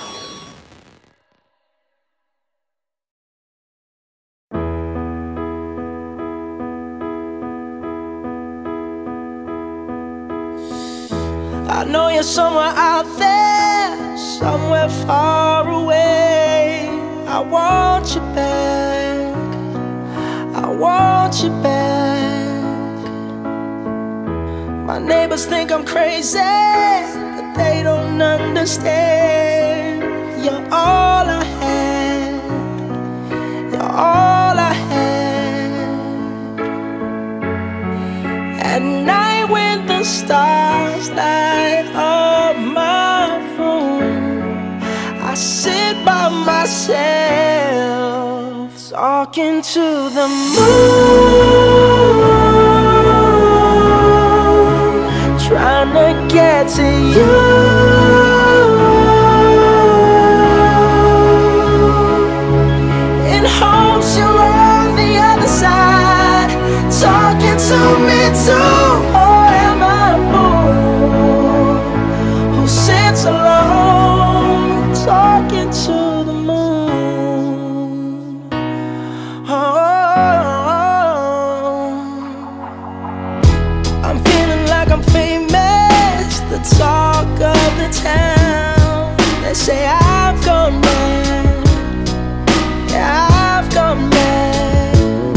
I know you're somewhere out there, somewhere far away. I want you back, I want you back. My neighbors think I'm crazy, but they don't understand. myself, talking to the moon, trying to get to you. In hopes you're on the other side, talking to me too. Or am I a fool who sits alone, talking to the moon? Oh, I'm feeling like I'm famous, the talk of the town. They say I've gone mad, yeah, I've gone mad,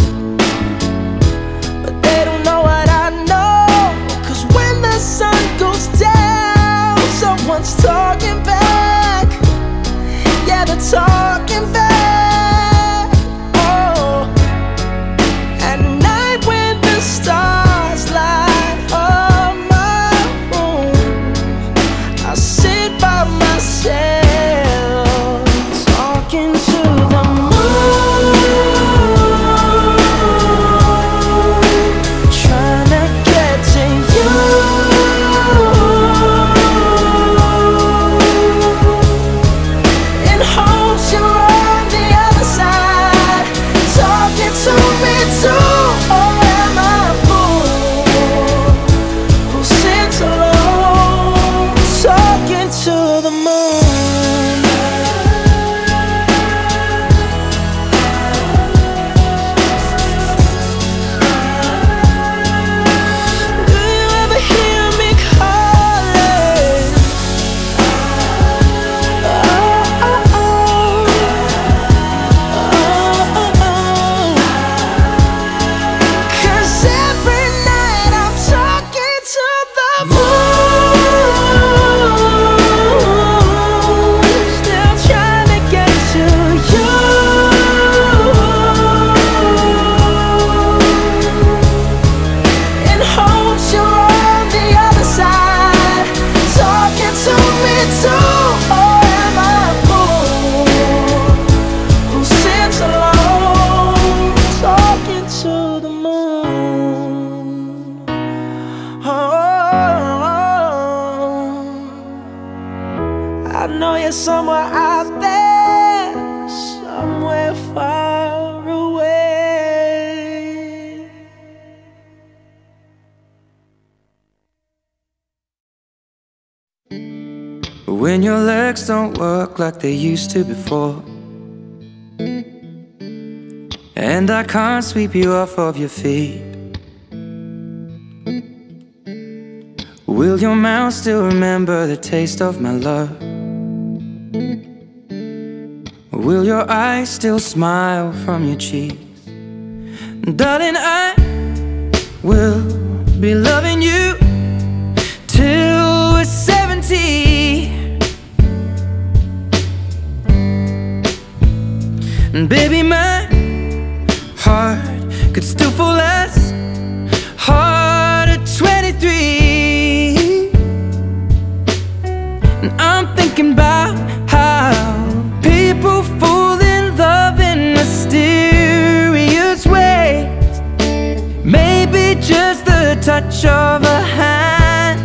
but they don't know what I know. 'Cause when the sun goes down, someone's talking back. Yeah, they're talking back. Oh, at night when the stars light up my room, I sit by myself, talking to the moon, trying to get to you. In hopes you're on the other side, talking to me too. Or am I a fool who sits alone, talking to the moon? Do you ever hear me calling? Cause every night I'm talking to the moon, still trying to get to you. In hopes you're on the other side, talking to me too. Or am I a fool who sits alone, talking to the moon? Oh, I know you're somewhere out there, somewhere far away. When your legs don't work like they used to before, and I can't sweep you off of your feet, will your mouth still remember the taste of my love? Will your eyes still smile from your cheeks? Darling, I will be loving you till we're 70. And baby, my heart could still fall as hard at 23. And I'm thinking about how people fall in love in mysterious ways. Maybe just the touch of a hand.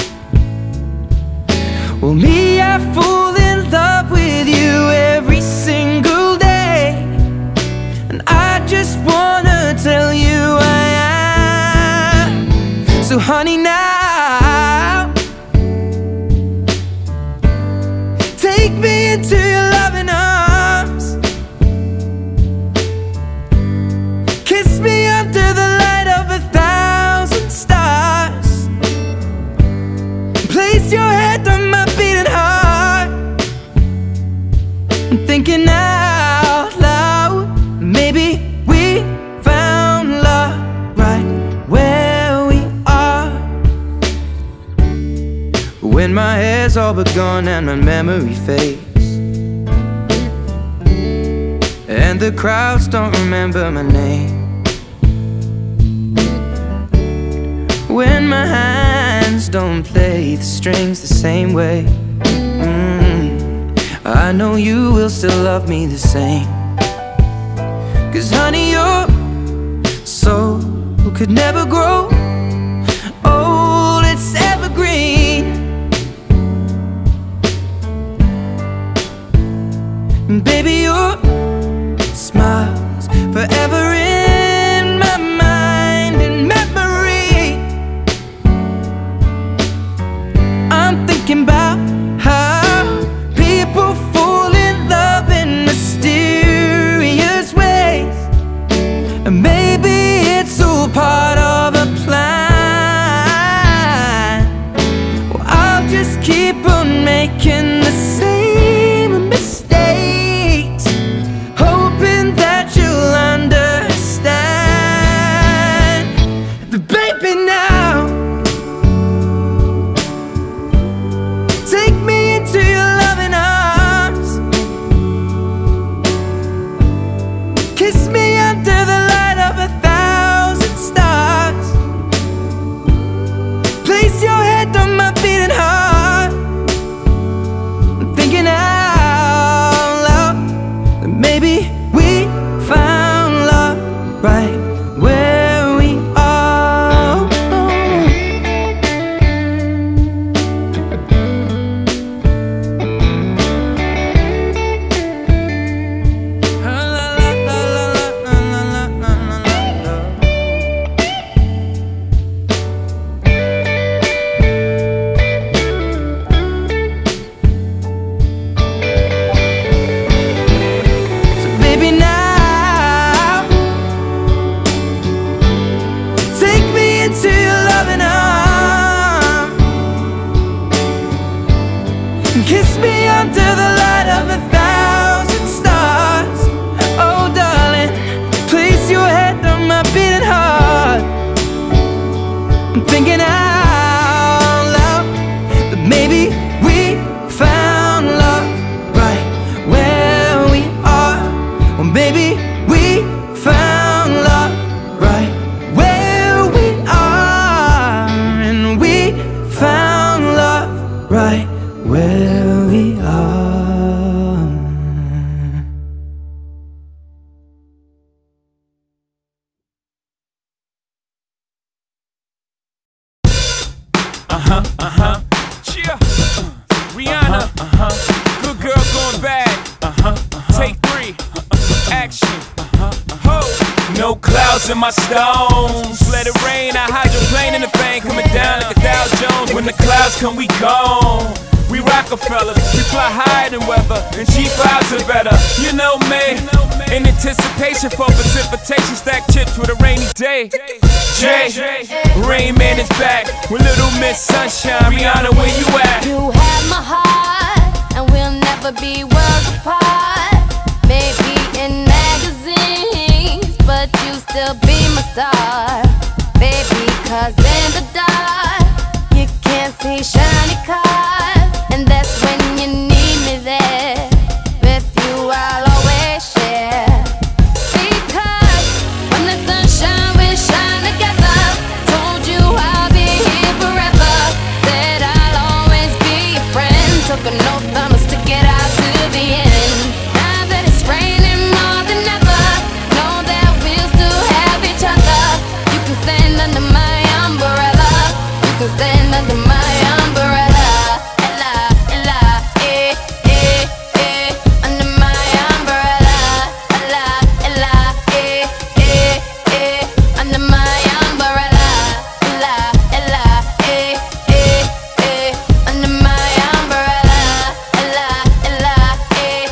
Well, me, I fall in love with you every single day, and I just wanna tell you I am. So honey, now take me into your loving arms, kiss me under the light of 1,000 stars, place your head on my beating heart. I'm thinking out loud, maybe we found love right where we are. When my hair's all but gone and my memory fades, and the crowds don't remember my name, when my hands don't play the strings the same way, I know you will still love me the same. 'Cause honey, your soul could never grow old, it's evergreen. And baby, your smile's forever in my mind and memory. I'm thinking about how people fall in love in mysterious ways, and maybe it's all part of a plan. Well, I'll just keep on making the same mistakes, hoping that you'll understand. But baby, now take me into your loving arms, kiss me under the light of 1,000 stars, place your head on my beating heart. I'm thinking out loud that maybe we found love right where we are. So baby, now take me into your loving arms, kiss me under the light of 1,000 stars. Oh darling, place your head on my beating heart. I'm thinking out loud that maybe we found love right where we are. Well, maybe we found love right where we are, and we found love right where we are. Cheer. Rihanna. Good girl going bad. Take 3. Action. Ho. No clouds in my stones. Let it rain. I hydroplane in the bank. Coming down like a Dow Jones. When the clouds come, we gone. We Rockefellers. We fly higher than weather. And G5s are better. You know me. In anticipation for precipitation. Stack chips with a rainy day. Jay. Rain Man is back. With Little Miss Sunshine. Rihanna, where you at? You have my heart, and we'll never be worlds apart. Maybe in magazines, but you still be my star. Baby, 'cause in the dark, you can't see shiny cars, and that's when you need me there. With you, I'll always share. Because when the sunshine, we shine together. Told you I'll be here forever. Said I'll always be your friend. Took an oath, I'ma stick it out to the end. Now that it's raining more than ever, know that we'll still have each other. You can stand under my umbrella. You can stand under my umbrella. Ella, Ella, eh, eh, eh. Under my umbrella. Ella, Ella, eh, eh, eh. Under my umbrella. Ella, Ella, eh, eh, eh. Under my umbrella. Ella, Ella, eh,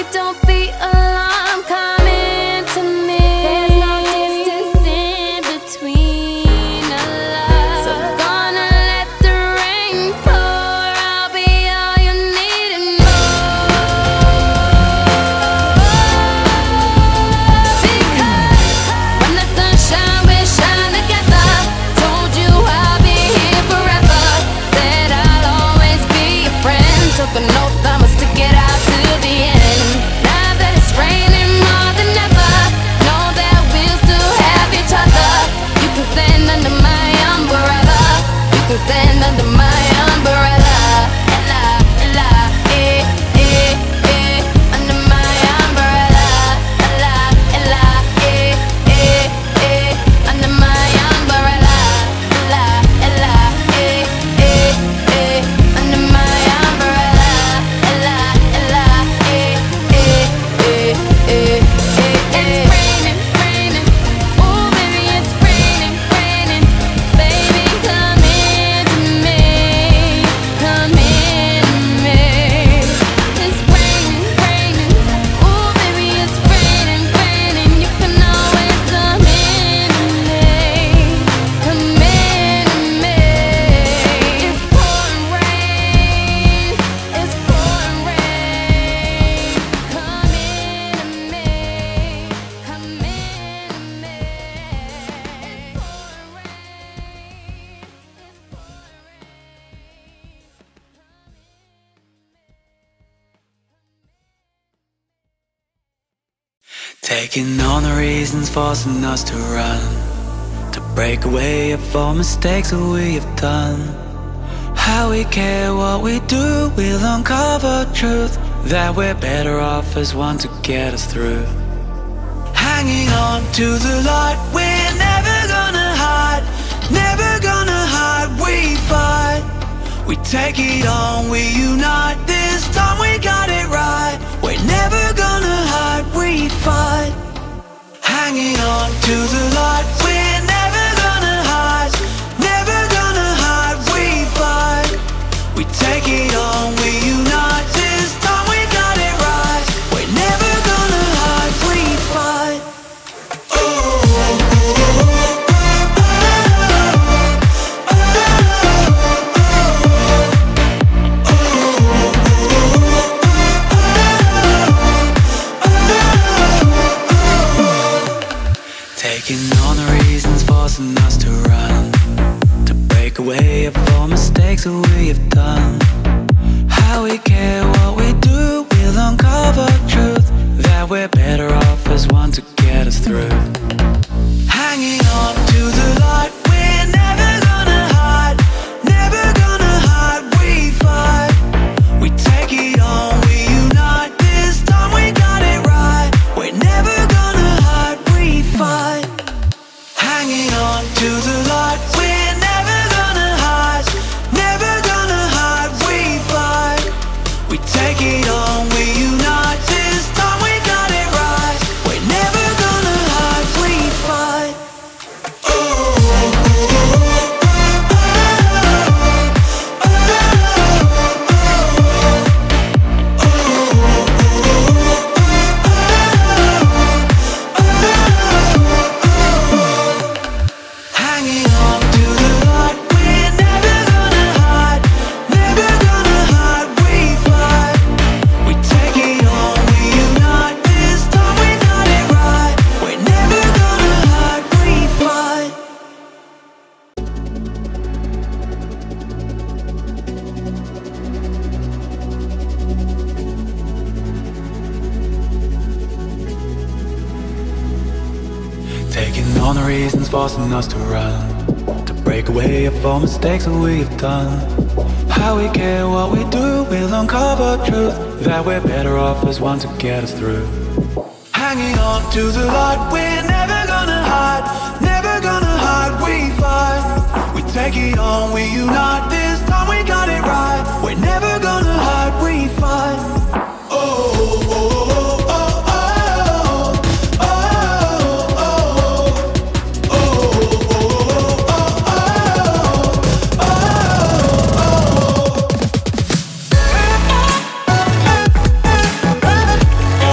don't be alarmed, come into me. There's no distance in between us. So gonna let the rain pour. I'll be all you need and more. Because when the sunshine, we shine together. Told you I'll be here forever. Said I'll always be your friend. Took an oath, I'ma stick it out to the end. Now that it's raining more than ever, know that we'll still have each other. You can stand under my umbrella. You can stand under my umbrella. Ella, Ella, under my umbrella. Ella, Ella, under my umbrella. Ella, Ella, under my umbrella. Ella, Ella, it's raining, raining. Oh, baby, it's raining, raining. Baby, come into me, come into me. It's raining, raining. Oh, baby, it's raining, raining. You can always come into me, come into me. It's pouring rain, it's pouring rain. Come into me, come into me. Taking on the reasons forcing us to run, to break away of all mistakes that we have done. How we care what we do, we'll uncover truth, that we're better off as one to get us through. Hanging on to the light, we're never gonna hide, never gonna hide, we fight. We take it on, we unite, this time we got it right. We're never gonna hide, we fight. Hanging on to the light, we're never gonna hide, never gonna hide, we fight. We take it on, we unite, this time we got it right. We're never gonna hide, we fight. Taking on the reasons forcing us to run, to break away of all mistakes that we have done. How we care what we do, we'll uncover truth, that we're better off as one to get us through. Hanging on to the light, we're never gonna hide, never gonna hide, we fight. We take it on, we unite, this time we got it right. We're never gonna hide, we fight. Hanging on to the light, we're never gonna hide, never gonna hide, we fight. We take it on, we unite, this time we got it right. We're never gonna hide, we fight. Hanging on to the light, we're never gonna hide, never gonna hide, we fight. We take it on, we unite, this time we got it right. We're never gonna hide, we fight. Taking on the reasons forcing us to run, to break away of all mistakes that we have done. How we care what we do, we'll uncover truth, that we're better off as one to get us through. Hanging on to the light, we're never gonna hide, never gonna hide, we fight. We take it on, we unite, this time we got it right. We're never gonna hide, we fight. Oh, oh, oh, oh, oh, oh, oh, oh, oh, oh, oh, oh.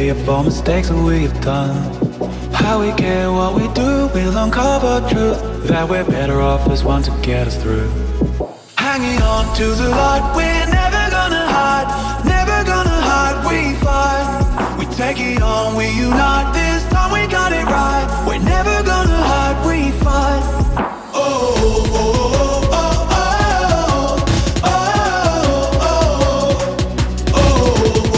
away of all mistakes that we've done. How we get what we do, we'll uncover truth, that we're better off as one to get us through. Hanging on to the light, we're never gonna hide, never gonna hide, we fight. We take it on, we unite, this time we got it right. We're never gonna hide, we fight. Oh, oh, oh, oh, oh, oh, oh, oh,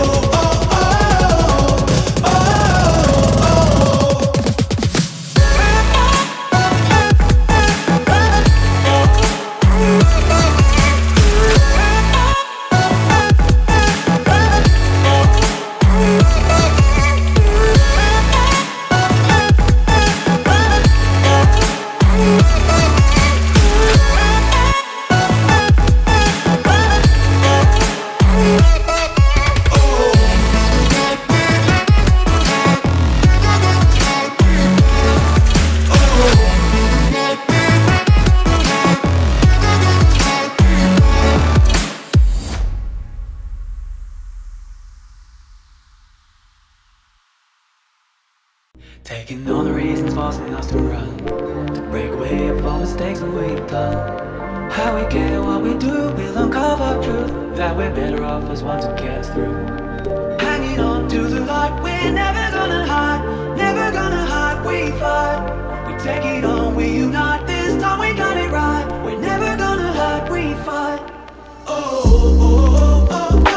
taking all the reasons forcing us to run, to break away of all mistakes that we've done. How we get what we do, we'll uncover truth, that we're better off as one to get us through. Hanging on to the light, we're never gonna hide, never gonna hide, we fight. We take it on, we unite, this time we got it right. We're never gonna hide, we fight. Oh, oh, oh, oh, oh.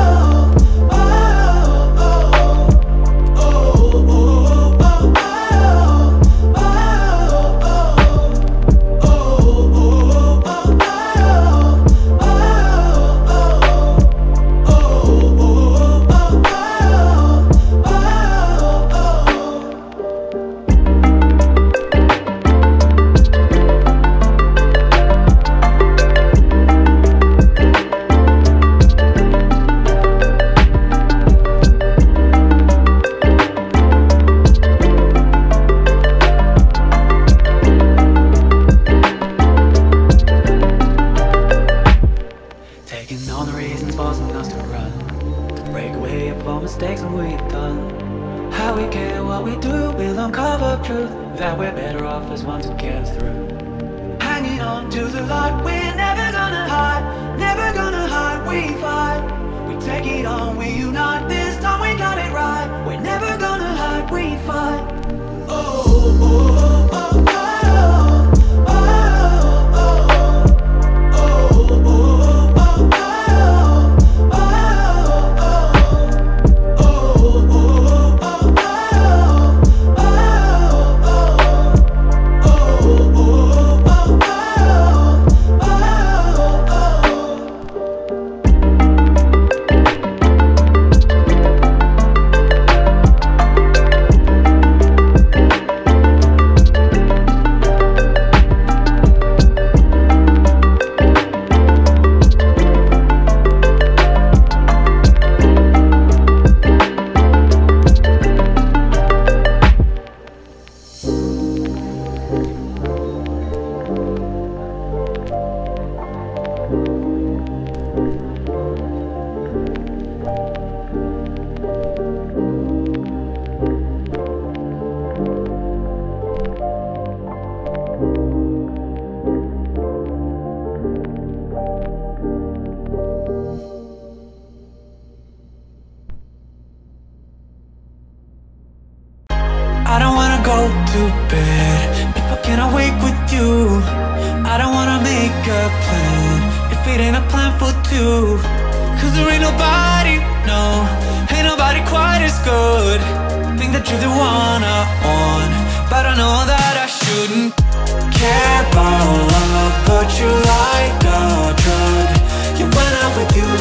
I don't wanna go to bed if I can't awake with you. I don't wanna make a plan if it ain't a plan for two. Cause there ain't nobody, no, ain't nobody quite as good. Think that you're the one I want, but I know that I shouldn't care about love, but you like a drug. Yeah, when I'm with you,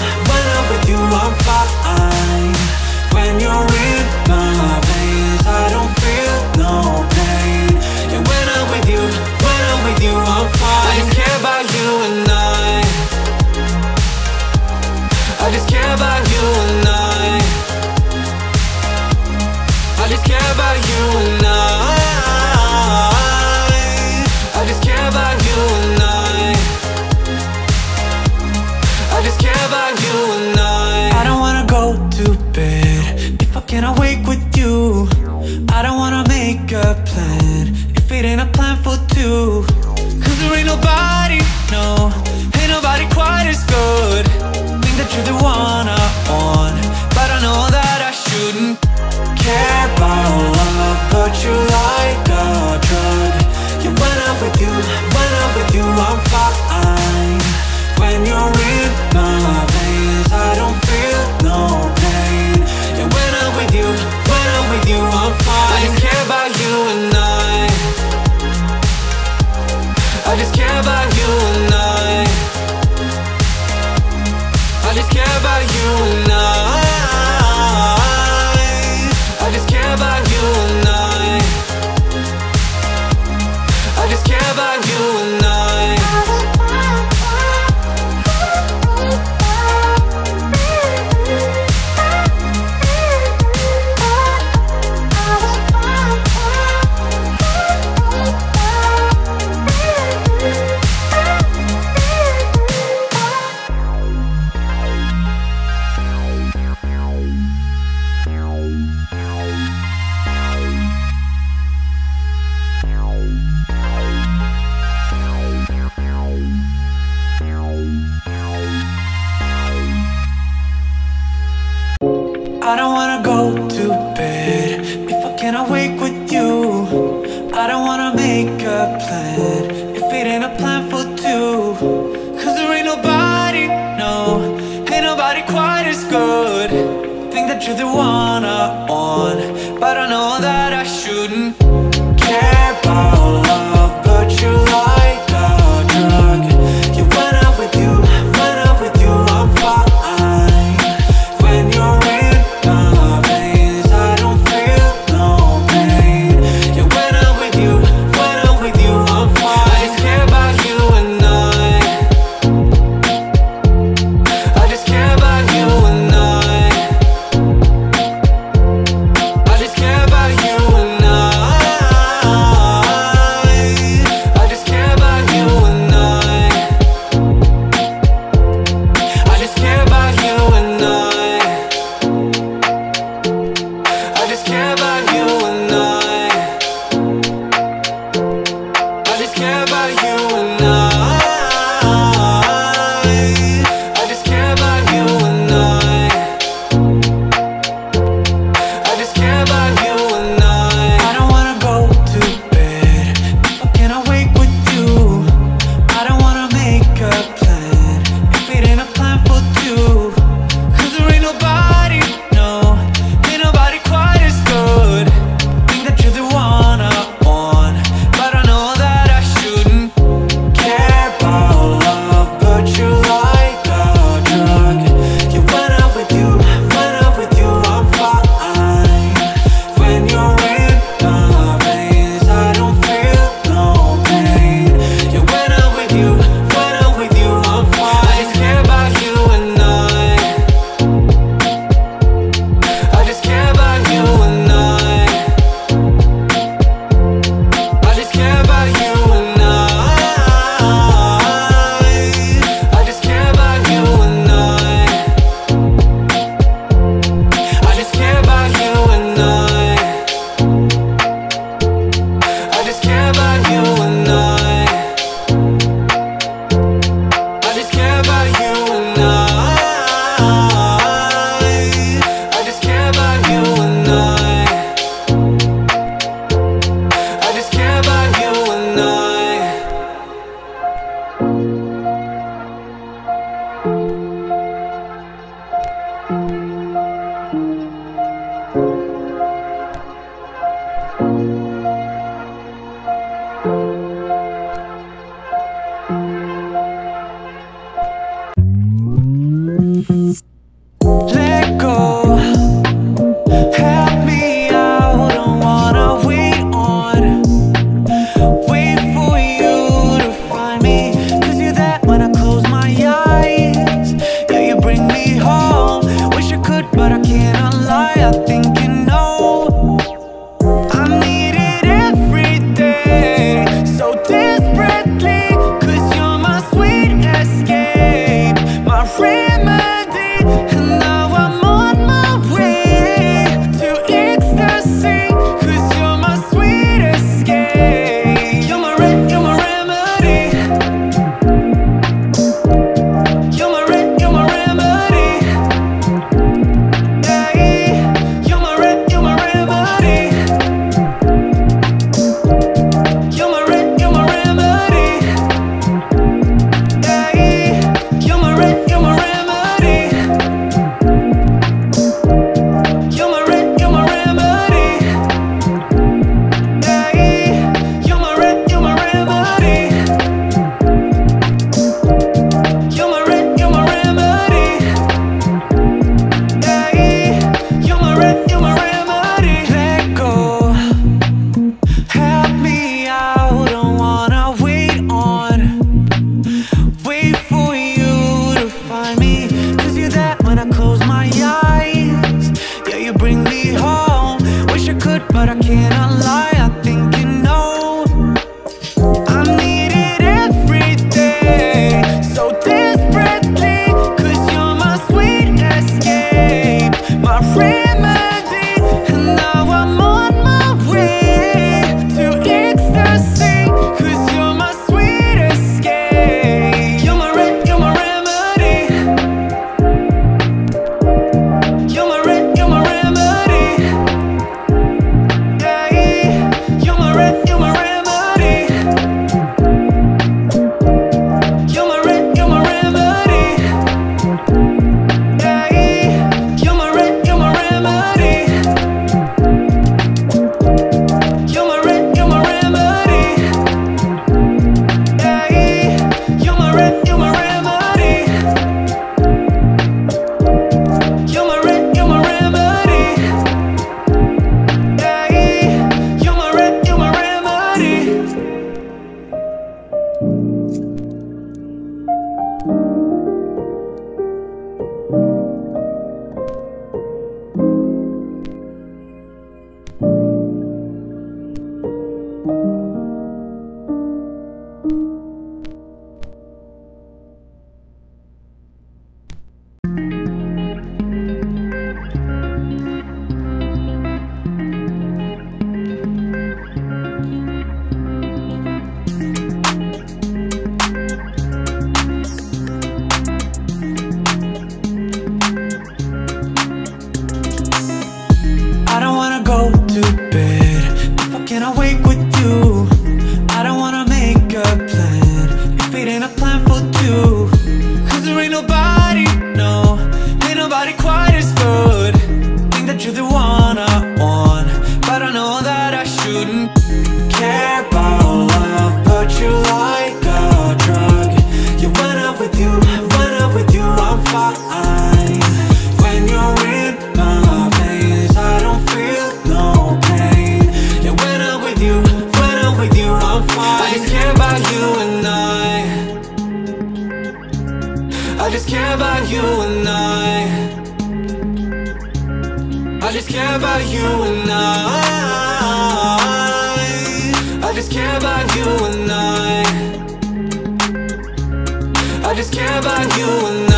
I'm fine. When you're in my veins, I don't feel no pain. Yeah, when I'm with you, I'm fine. I just care about you and I just care about you and I just care about you and I just care about you care about you and I just care about you and I just care about you and I just care about you and I don't wanna go to bed if I can't awake with you. I don't wanna make a plan if it ain't a plan for two. Cause there ain't nobody, no, ain't nobody quite as good. Think that you're the one I want, but I know that I shouldn't care about love, but you like a drug. You went out with you, I'm fine. When you're in my veins, I don't feel no pain. You went out with you, I'm fine. I just care about you and I just care about you and care about you and I just care about you and I just care about you and I just care about you and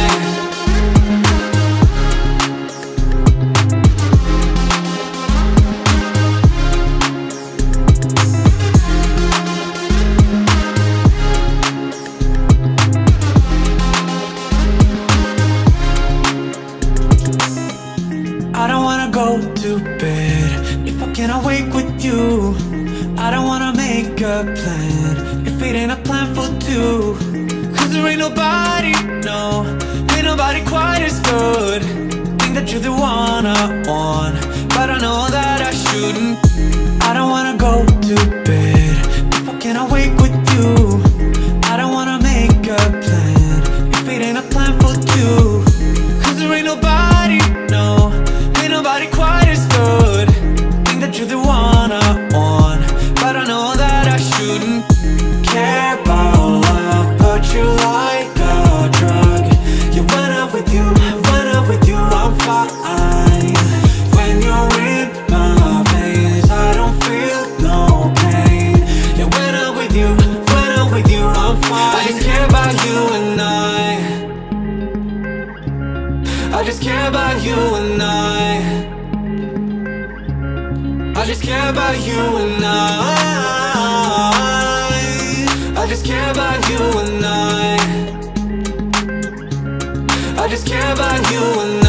I don't wanna go to bed if I can't awake with you. I don't wanna make a plan if it ain't a plan for two. Cause there ain't nobody, no, ain't nobody quite as good. Think that you're the one I want, but I know that I shouldn't. I don't wanna go to bed if I can't awake with you. I don't wanna make a plan if it ain't a plan for two. Cause there ain't nobody, no, ain't nobody quite as good. Think that you're the one I want, but I know that I shouldn't care about love, but you like a drug. Yeah, when I'm with you, I'm fine. When you're in my veins, I don't feel no pain. Yeah, when I'm with you, I'm fine. I just care about you and I just care about you and I just care about you and I just care about you and I just care about you and